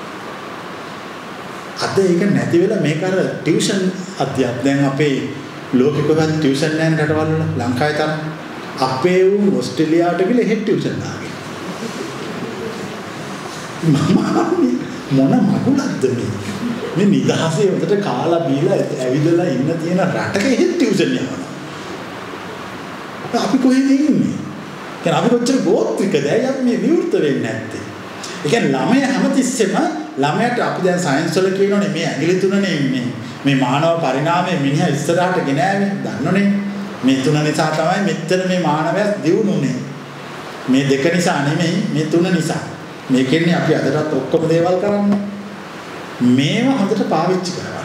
අද ඒක නැති වෙලා මේක අර ටියුෂන් අධ්‍යාපනය දැන් අපේ ලෝකෙ කොහෙවත් ටියුෂන් නැහැ රටවල් වල ලංකාවේ තරම් අපේ උන් ඕස්ට්‍රේලියාවට ගිහලා එහෙ ටියුෂන් දාගෙන මොන මගුලක්ද මේ නිදහසේ උදට කාලා බීලා ඇවිදලා ඉන්න තියෙන රටක එහෙ ටියුෂන් යනවා අපි කොහෙද ඉන්නේ කියන්නේ අපි කොච්චර ගෝත්‍රිකද අපි මේ විවෘත වෙන්නේ නැත්තේ ඒ කියන්නේ ළමයා හැමතිස්සෙම ළමයාට අපි දැන් සයන්ස් වල කියනෝනේ මේ ඇඟිලි තුනනේ ඉන්නේ මේ මානව පරිණාමයේ මිනිහා ඉස්සරහට ගෙන ආවේ දන්නෝනේ මේ තුන නිසා තමයි මෙච්චර මේ මානවයා දියුණුනේ මේ දෙක නිසා නෙමෙයි මේ තුන නිසා මේ කියන්නේ අපි අදටත් ඔක්කොම දේවල් කරන්නේ මේව හොඳට පාවිච්චි කරගන්න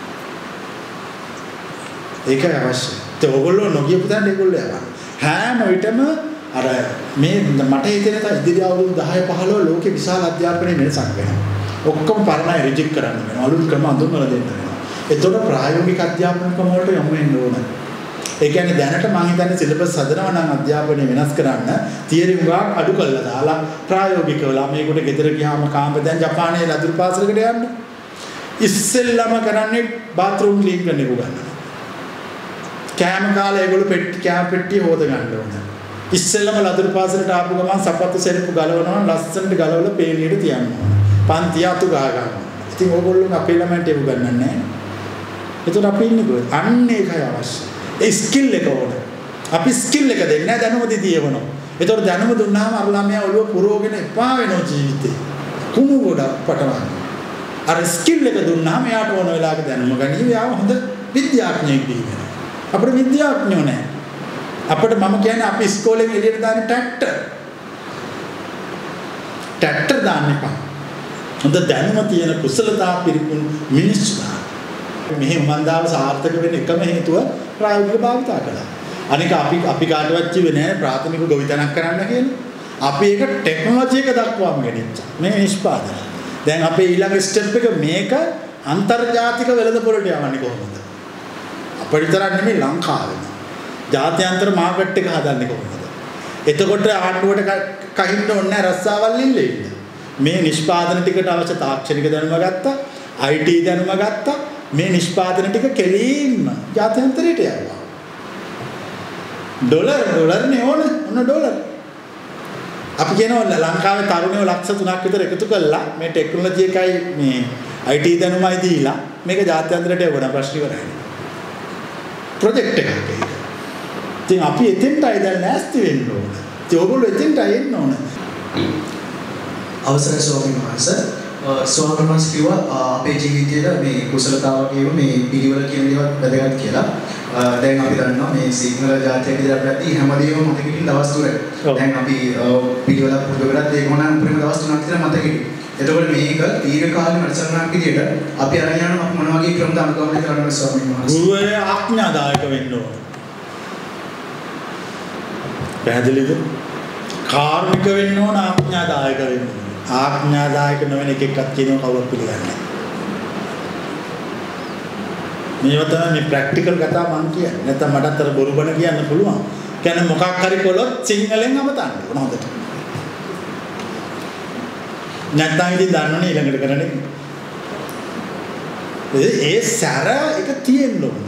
ඒකයි අවශ්‍ය ඒ ඔයගොල්ලෝ නොගියපු තැනට ඒගොල්ලෝ යනවා හැම විටම අර මේ මට හිතෙන තා ඉදිරි අවුරුදු 10 15 ලෝකේ විශාල අධ්‍යාපනයේ වෙනසක් වෙනවා ඔක්කොම පරණයි රිජෙක්ට් කරන්න වෙනවා අලුත් ක්‍රම අඳුන්වලා දෙන්න වෙනවා එතකොට ප්‍රායෝගික අධ්‍යාපන ක්‍රම වලට යමු වෙන්න ඕන ඒ කියන්නේ දැනට මම හිතන්නේ සිලබස් හදනවා නම් අධ්‍යාපනය වෙනස් කරන්න තියරි උගාක් අඩු කරලා දාලා ප්‍රායෝගිකව ළමයෙකුට ගෙදර ගියාම කාම දැන් ජපානයේ ලදරු පාසලකට යන්න ඉස්සෙල්ලාම කරන්නේ බාත්රූම් ක්ලීන් කරන්න උගන්වනවා කෑම කාලේ ඒගොල්ලෝ කෑම පෙට්ටිය හොද ගන්න ඕන ඉස්සෙල්ලාම ලදරු පාසලට ආපු ගමන් සපත්තු සෙරප්පු ගලවනවා ලස්සනට ගලවලා පේලියට තියන්න ඕන පන්ති අතු ගා ගන්නවා ඉතින් ඕගොල්ලෝ අපේ ළමයින්ට ඒක උගන්වන්නේ නැහැ ඒතකොට අපි ඉන්නේ කොහෙද අන්න ඒකයි අවශ්‍ය ඒ ස්කිල් එක ඕන අපි ස්කිල් එක දෙන්නේ නැහැ දැනුම දෙදියවනවා ඒතකොට දැනුම දුන්නාම අර ළමයා ඔළුව පුරවගෙන එපා වෙනවා ජීවිතේ කුණු ගොඩක් පටවන්න අර ස්කිල් එක දුන්නාම එයාට ඕන වෙලාවක දැනුම ගනිව යාව හොඳ විද්‍යාඥයෙක් වෙනවා අපිට විද්‍යාඥයෝ නැහැ අපිට මම කියන්නේ අපි ඉස්කෝලෙන් එළියට දාන්නේ ට්‍රැක්ටර් දාන්න එපා හොඳ දැනුම තියෙන කුසලතා පිරිපුන් මිනිස්සු මෙහි උමන්දාව සාර්ථක වෙන්න එකම හේතුව ප්‍රායෝගික භාවිතා කළා. අනික අපි කාටවත් කිව්වේ නෑ ප්‍රාථමික ගොවිතැනක් කරන්න කියලා. අපි ඒක ටෙක්නොලොජි එක දක්වාම ගෙනිච්චා. මේ නිෂ්පාදනය. දැන් අපේ ඊළඟ ස්ටෙප් එක මේක අන්තර්ජාතික වෙළඳපොළට යවන්නේ කොහොමද? අපිට විතරක් නෙමෙයි ලංකාවෙම. ජාත්‍යන්තර මාකට් එක හදන්නේ කොහොමද? එතකොට ආණ්ඩුවට කහින්න ඕනේ නෑ රස්සාවල් ඉල්ලෙන්න. මේ නිෂ්පාදන ටිකට අවශ්‍ය තාක්ෂණික දැනුම ගත්තා, IT දැනුම ගත්තා. මේ නිෂ්පාදන ටික කෙලින්ම ජාත්‍යන්තරයට යනවා. ඩොලර්නේ ඕන ඩොලර්. අපි කියනවා ලංකාවේ තරුණයෝ ලක්ෂ 3ක් විතර එකතු කළා මේ ටෙක්නොලොජි එකයි මේ IT දැනුමයි දීලා මේක ජාත්‍යන්තරයට යවන ප්‍රශ්න ඉවරයි. ප්‍රොජෙක්ට් එකක් ඒක. ඉතින් අපි එතෙන්ටයි දැන් නැස්ති වෙන්න ඕන. ඉතින් ඔයගොල්ලෝ එතෙන්ටයි එන්න ඕන. අවසරයි ස්වාමීන් වහන්සේ ස්වාමීන් වහන්සේ කිව්වා අපේ ජීවිතයේ මේ කුසලතාව කියව මේ පිළිවෙල කියන දේවල් වැදගත් කියලා. දැන් අපි දන්නවා මේ සිංහල ජාතික විදිහට අපි හැමදේම මතකෙකින් දවස් 3ක්. දැන් අපි පිළිවෙල පුරුදු කරත් ඒක මොනවා උපරිම දවස් 3ක් විතර මතකෙකින්. එතකොට මේක දීර්ඝ කාලීන වැඩසටහනක් විදිහට අපි අරන් යනවා අපි මොන වගේ ක්‍රමද අනුගමනය කරන්න ස්වාමීන් වහන්සේ. ගුරුවරයා ආඥාදායක වෙන්න ඕන. පැහැදිලිද? කාර්මික වෙන්න ඕන ආඥාදායක වෙන්න ඕන. ආඥාදායක නොවන එකෙක්වත් කියනවා කවුරුත් පිළිගන්නේ නැහැ. මේවා තමයි මේ ප්‍රැක්ටිකල් කතා මම කියන්නේ. නැත්නම් මටත් අර බොරු බණ කියන්න පුළුවන්. කියන්නේ මොකක් හරි කළොත් සිංහලෙන් අමතන්න ඕන හොඳට. නැත්නම් ඉතින් දන්නවනේ ඊළඟට කරන්නේ. ඒ සැර එක තියෙන්න ඕන.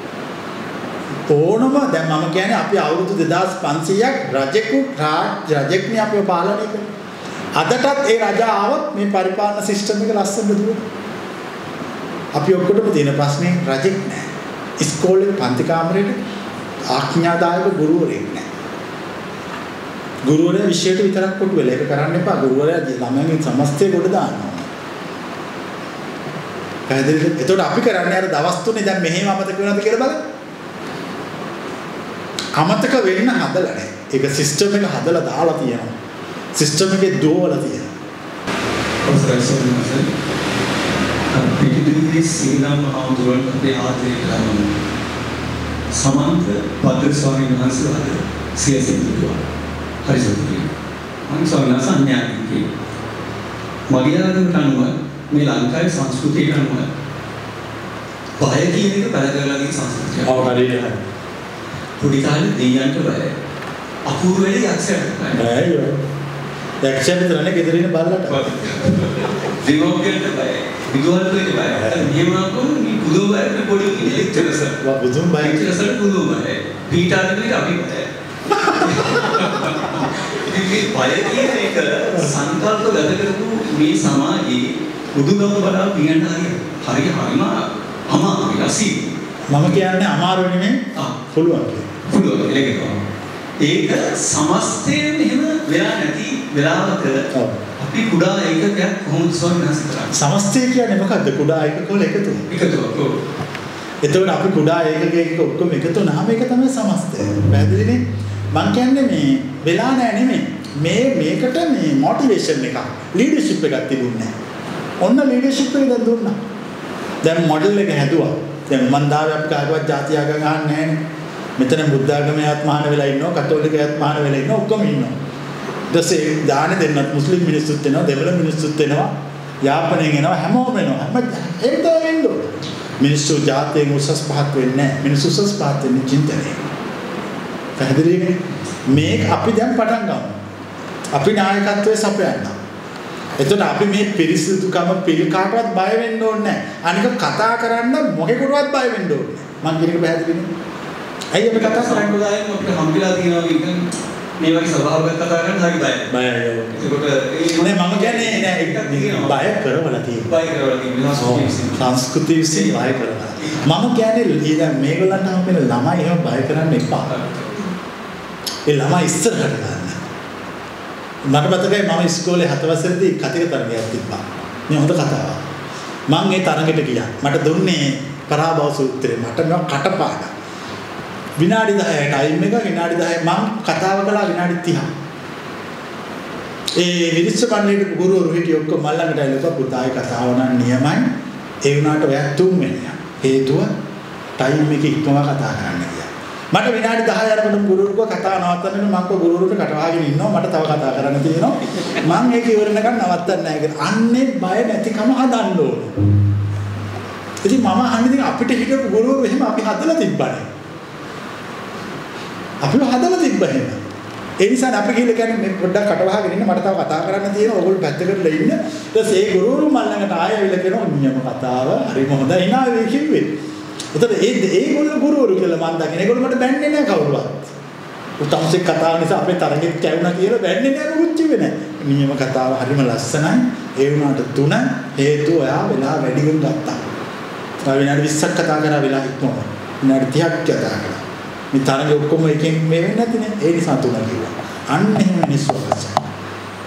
ඕනම දැන් මම කියන්නේ අපි අවුරුදු 2500ක් රජෙක්නේ අපිව පාලනය කරන්නේ. අදටත් ඒ රජා ආවොත් මේ පරිපාලන සිස්ටම් එක ලස්සනට දුවනවා. අපි ඔක්කොටම තියෙන ප්‍රශ්නේ රජෙක් නැහැ. ඉස්කෝලේ පන්ති කාමරේට ආඥාදායක ගුරුවරයෙක් නැහැ. ගුරුවරයා විෂයට විතරක් කොටු වෙලා ඒක කරන්න එපා. ගුරුවරයා ළමයන්ගේ සමස්තය කොට දානවා. පැහැදිලිද? එතකොට අපි කරන්නේ අර දවස් තුනේ දැන් මෙහෙම අමතක වෙනවද කියලා බලන්න. අමතක වෙන්න හදලා නැහැ. ඒක සිස්ටම් එක හදලා දාලා තියෙනවා. සිස්ටම් එකේ දුවලා තියෙනවා. පිටිදුවේ සීලම් ආඳුරන් අපේ ආදරය කරනවා. සමන්ත පද්‍ර ස්වාමීන් වහන්සේලාද සියසෙන් දුවා. හරි සතුටුයි. මම ස්වාමීන් වහන්සේ අන්‍යයන්ගේ මගේ ආගමට අනුව මේ ලංකාවේ සංස්කෘතියට අනුව බය කියන එක බල කරලා තියෙන සංස්කෘතියක්. ඔව් හරියට. පොඩි කාලේ දෙයියන්ට බයයි. අපූර්ව වෙලේ යක්ෂයන්ට බයයි. බයයි. යක්ෂයන් විතරනේ ගෙදර ඉන්න බල්ලට. දෙමෝපියන්ට බයයි. විදුහල්ට බයයි. නියමකම් මේ බුදුබයට පොඩි ඉලෙක්ට්‍රස්. බුදුන් බයයි. ඉලෙක්ට්‍රස්ට බුදුබයයි. පීඨාධිපතිට අපි බයයි. මේ බය කියන එක සංකල්ප ගත කරපු මේ සමාජයේ බුදුගම බලා පියන්න හරියම අමාරුයි අසී. මම කියන්නේ අමාරු නෙමෙයි පුළුවන් කියලා. ඒක සමස්තයෙන් එහෙම වෙලා නැති වෙලාවක අපි කුඩා ඒකකයක් කොහොමද සොයනස් කරන්නේ? සමස්තය කියන්නේ මොකද්ද? කුඩා ඒකක වල එකතු. ඔව්. එතකොට අපි කුඩා ඒකක ඔක්කොම එකතු වුණාම ඒක තමයි සමස්තය. පැහැදිලිනේ? මම කියන්නේ මේ වෙලා නැහැ නෙමෙයි. මේකට මේ මොටිවේෂන් එකක්, ලීඩර්ෂිප් එකක් තිබුණේ නැහැ. ඔන්න ලීඩර්ෂිප් එක දැන් දුන්නා. දැන් මොඩල් එක හැදුවා. දැන් මන් දාවේ අපි කාගවත් ಜಾති ආගම් අහන්නේ නැහැනේ. මෙතන බුද්ධ ආගමයත් මහාන වෙලා ඉන්නවා, කතෝලිකයත් මහාන වෙලා ඉන්නවා, ඔක්කොම ඉන්නවා. ඊටසේ දාන දෙන්නත් මුස්ලිම් මිනිස්සුත් වෙනවා, දෙමළ මිනිස්සුත් වෙනවා, යාපනයෙන් එනවා, හැමෝම වෙනවා. හැම එන්න මිනිස්සු ජාතියෙන් උසස් පහත් වෙන්නේ නැහැ. මිනිස්සු උසස් පහත් වෙන්නේ චින්තනයෙන්. පැහැදිලිනේ? මේක අපි දැන් පටන් ගමු. අපි නායකත්වයේ සපයන්න. එතකොට අපි මේ පිරිසිදුකම පිළිකාටවත් බය වෙන්න ඕනේ නැහැ. අනික කතා කරන්න මොකෙකුටවත් බය වෙන්න ඕනේ නැහැ. මම කියන එක පැහැදිලිනේ? ඇයි අපි කතා කරන්නේ? සම්ප්‍රදායෙන් අපිට හම්බෙලා තියෙනවා මේ වගේ ස්වභාවයක් කතා කරන්න හරි බයයි. බයයි. ඒකට නේ මම කියන්නේ නෑ බය කරවලා තියෙනවා. බය කරවලා තියෙනවා. සංස්කෘති විසින් බය කරනවා. මම කියන්නේ දැන් මේගොල්ලන්ට හම්බෙන ළමයි එහෙම බය කරන්න එපා. ඒ ළමයි ඉස්සරහට ගන්න. මට මතකයි මම ඉස්කෝලේ 7 වසරේදී කතික තරගයක් තිබ්බා. මේ හොඳ කතාවක්. මම ඒ තරගෙට ගියා. මට දුන්නේ පරාභව සූත්‍රය. මට මේවා කටපාඩම්. විනාඩි 10යි ටයිම් එක විනාඩි 10 මම කතාව කළා විනාඩි 30. ඒ විනිශ්චය පන්තියේ ගුරුවරු හිටිය ඔක්කොම මල්ලඟට ඇවිල්ලා පුතායි කතාව නම් නියමයි. ඒ වුණාට ඔයා තුන්වෙනියා. හේතුව ටයිම් එක ඉක්මව කතා කරන්න කියලා. මට විනාඩි 10 යනකොට ගුරුවරුව කතාව නවත්තන්න මම ගුරුවරුන්ට කටවහගෙන ඉන්නවා මට තව කතා කරන්න තියෙනවා. මම ඒක ඉවරනකම් නවත්තන්නේ නැහැ කියලා. අන්නේ බය නැතිකම හදන්න ඕනේ. ඉතින් මම අහන්නේ අපිට හිටපු ගුරුවරු එහෙම අපි හදලා තිබ්බනේ. අපිව හදලා තිබ්බා එහෙම. ඒ නිසා අපි කියලා කියන්නේ මේ පොඩ්ඩක් කටවහගෙන ඉන්න මට තව කතා කරන්න තියෙනවා. ඕගොල්ලෝ පැත්තකට ඉන්න. ඊට පස්සේ ඒ ගුරුවරු මල්ලඟට ආයෙ ඇවිල්ලා කියනවා නියම කතාව හරිම හොඳයි hina වෙයි කිව්වේ. එතකොට ඒගොල්ලෝ ගුරුවරු කියලා මම දකින. ඒගොල්ලෝ මට බැන්නේ නැහැ කවුරුවත්. උතම්සේ කතාව නිසා අපේ තරගෙත් කැවුනා කියලා බැන්නේ නැහැ මොකුත් කිව්වේ නැහැ. නියම කතාව හරිම ලස්සනයි. ඒ වුණාට 3 හේතුව ඔයා වෙලා වැඩිගෙන ගත්තා. විනාඩි 20ක් කතා කරා වෙලා ඉක්මවන. විනාඩි 30ක් කතා කරා. මේ තරඟ ඔක්කොම එකෙන් මේ වෙන්නේ නැතිනේ. ඒ නිසා 3 කිව්වා. අන්න එහෙම මිනිස්සු අවශ්‍යයි.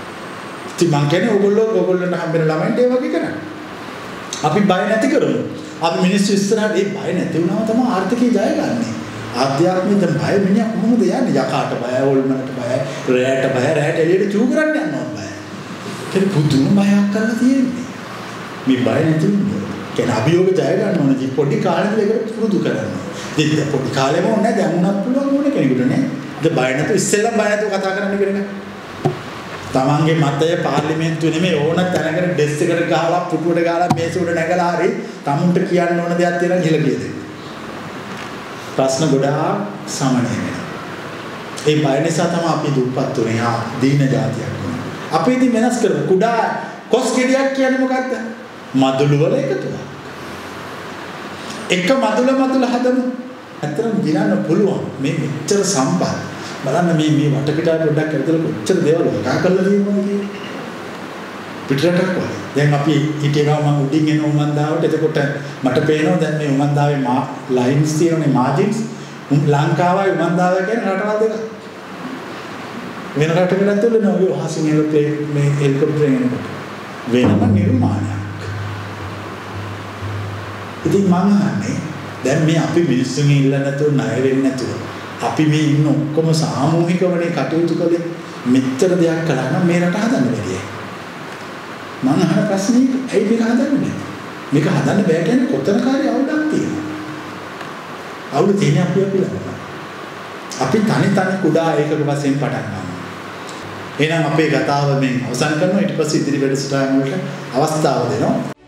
ඉතින් මං කියන්නේ ඕගොල්ලන්ට හම්බෙන ළමයින්ට ඒ වගේ කරන්න. අපි බය නැති කරමු. අපි මිනිස්සු ඉස්සරහට ඒ බය නැති වුණාම තමයි ආර්ථිකය ජය ගන්නෙ. ආධ්‍යාත්මික බය මිනිහා කොහොමද යන්නේ? යකාට බය, ඕල්මනට බය, රැයට බය, රැයට එළියට චූ කරන්න යනවා බය. ඒක පුදුම බයක් කරලා තියෙන්නේ. මේ බය නැති වුණොත් කියන අභියෝග ජය ගන්න ඕනේ. පොඩි කාලේ ඉඳලා ඒක පුරුදු කරන්න. ඉතින් පොඩි කාලේම ඕනේ දැන් උනත් පුළුවන් ඕනේ කෙනෙකුට නේ. ඉතින් බය නැතුව ඉස්සෙල්ලා බය නැතුව කතා කරන්න කියන එක. තමන්ගේ මතය පාර්ලිමේන්තුවේ නෙමෙයි ඕන තැනකට ඩෙස්ක් එකට ගහලා පුටුවට ගහලා මේස උඩ නැගලා හරි තමුන්ට කියන්න ඕන දෙයක් තියෙනවා කියලා කියද. ප්‍රශ්න ගොඩාක් සමනය වෙනවා. ඒ බය නිසා තමයි අපි දුප්පත් වෙන්නේ. දීන જાතියක් වුණා. අපි ඉතින් වෙනස් කරමු. කුඩා කොස් ගෙඩියක් කියන්නේ මොකද්ද? මදුළු වල එකතුවක්. එක මදුළ හදමු. ඇත්තටම දිනන්න පුළුවන්. මේ මෙච්චර සම්පත්. බලන්න මේ වටපිටාව පොඩ්ඩක් ඇතුළේ කොච්චර දේවල් වගා කරලා තියෙනවද කියන්නේ. පිටරටක් වගේ. දැන් අපි හිටිය ගමන් මම උඩින් එන උමන්දාවට එතකොට මට පේනවා දැන් මේ උමන්දාවේ ලයින්ස් තියෙනනේ මාජින්ස්. ලංකාවයි උමන්දාවයි කියන්නේ රටවල් දෙකක්. වෙන රටකට ඇතුළේ නෝ ඔය හසින් මේ හෙලිකොප්ටරෙන් එනකොට වෙනම නිර්මාණයක්. ඉතින් මම අහන්නේ දැන් මේ අපි මිනිස්සුන් ඉල්ල නැතුව ණය වෙන්නේ නැතුව අපි මේ ඉන්න ඔක්කොම සාමූහිකවනේ කටයුතු කළේ මෙච්චර දෙයක් කළා නම් මේ රට හදන්න බැරියයි. මම අහන ප්‍රශ්නේ ඇයි මේක හදන්නේ? මේක හදන්න බෑ කියන්නේ කොතන කාර්ය අවුලක් තියෙනවා. අවුල තියෙන්නේ අපි ළඟ. අපි තනි කුඩා ඒකක වශයෙන් පටන් ගන්නවා. එහෙනම් අපේ කතාව මේ අවසන් කරනවා ඊට පස්සේ ඉදිරි වැඩසටහන් වලට අවස්ථාව දෙනවා.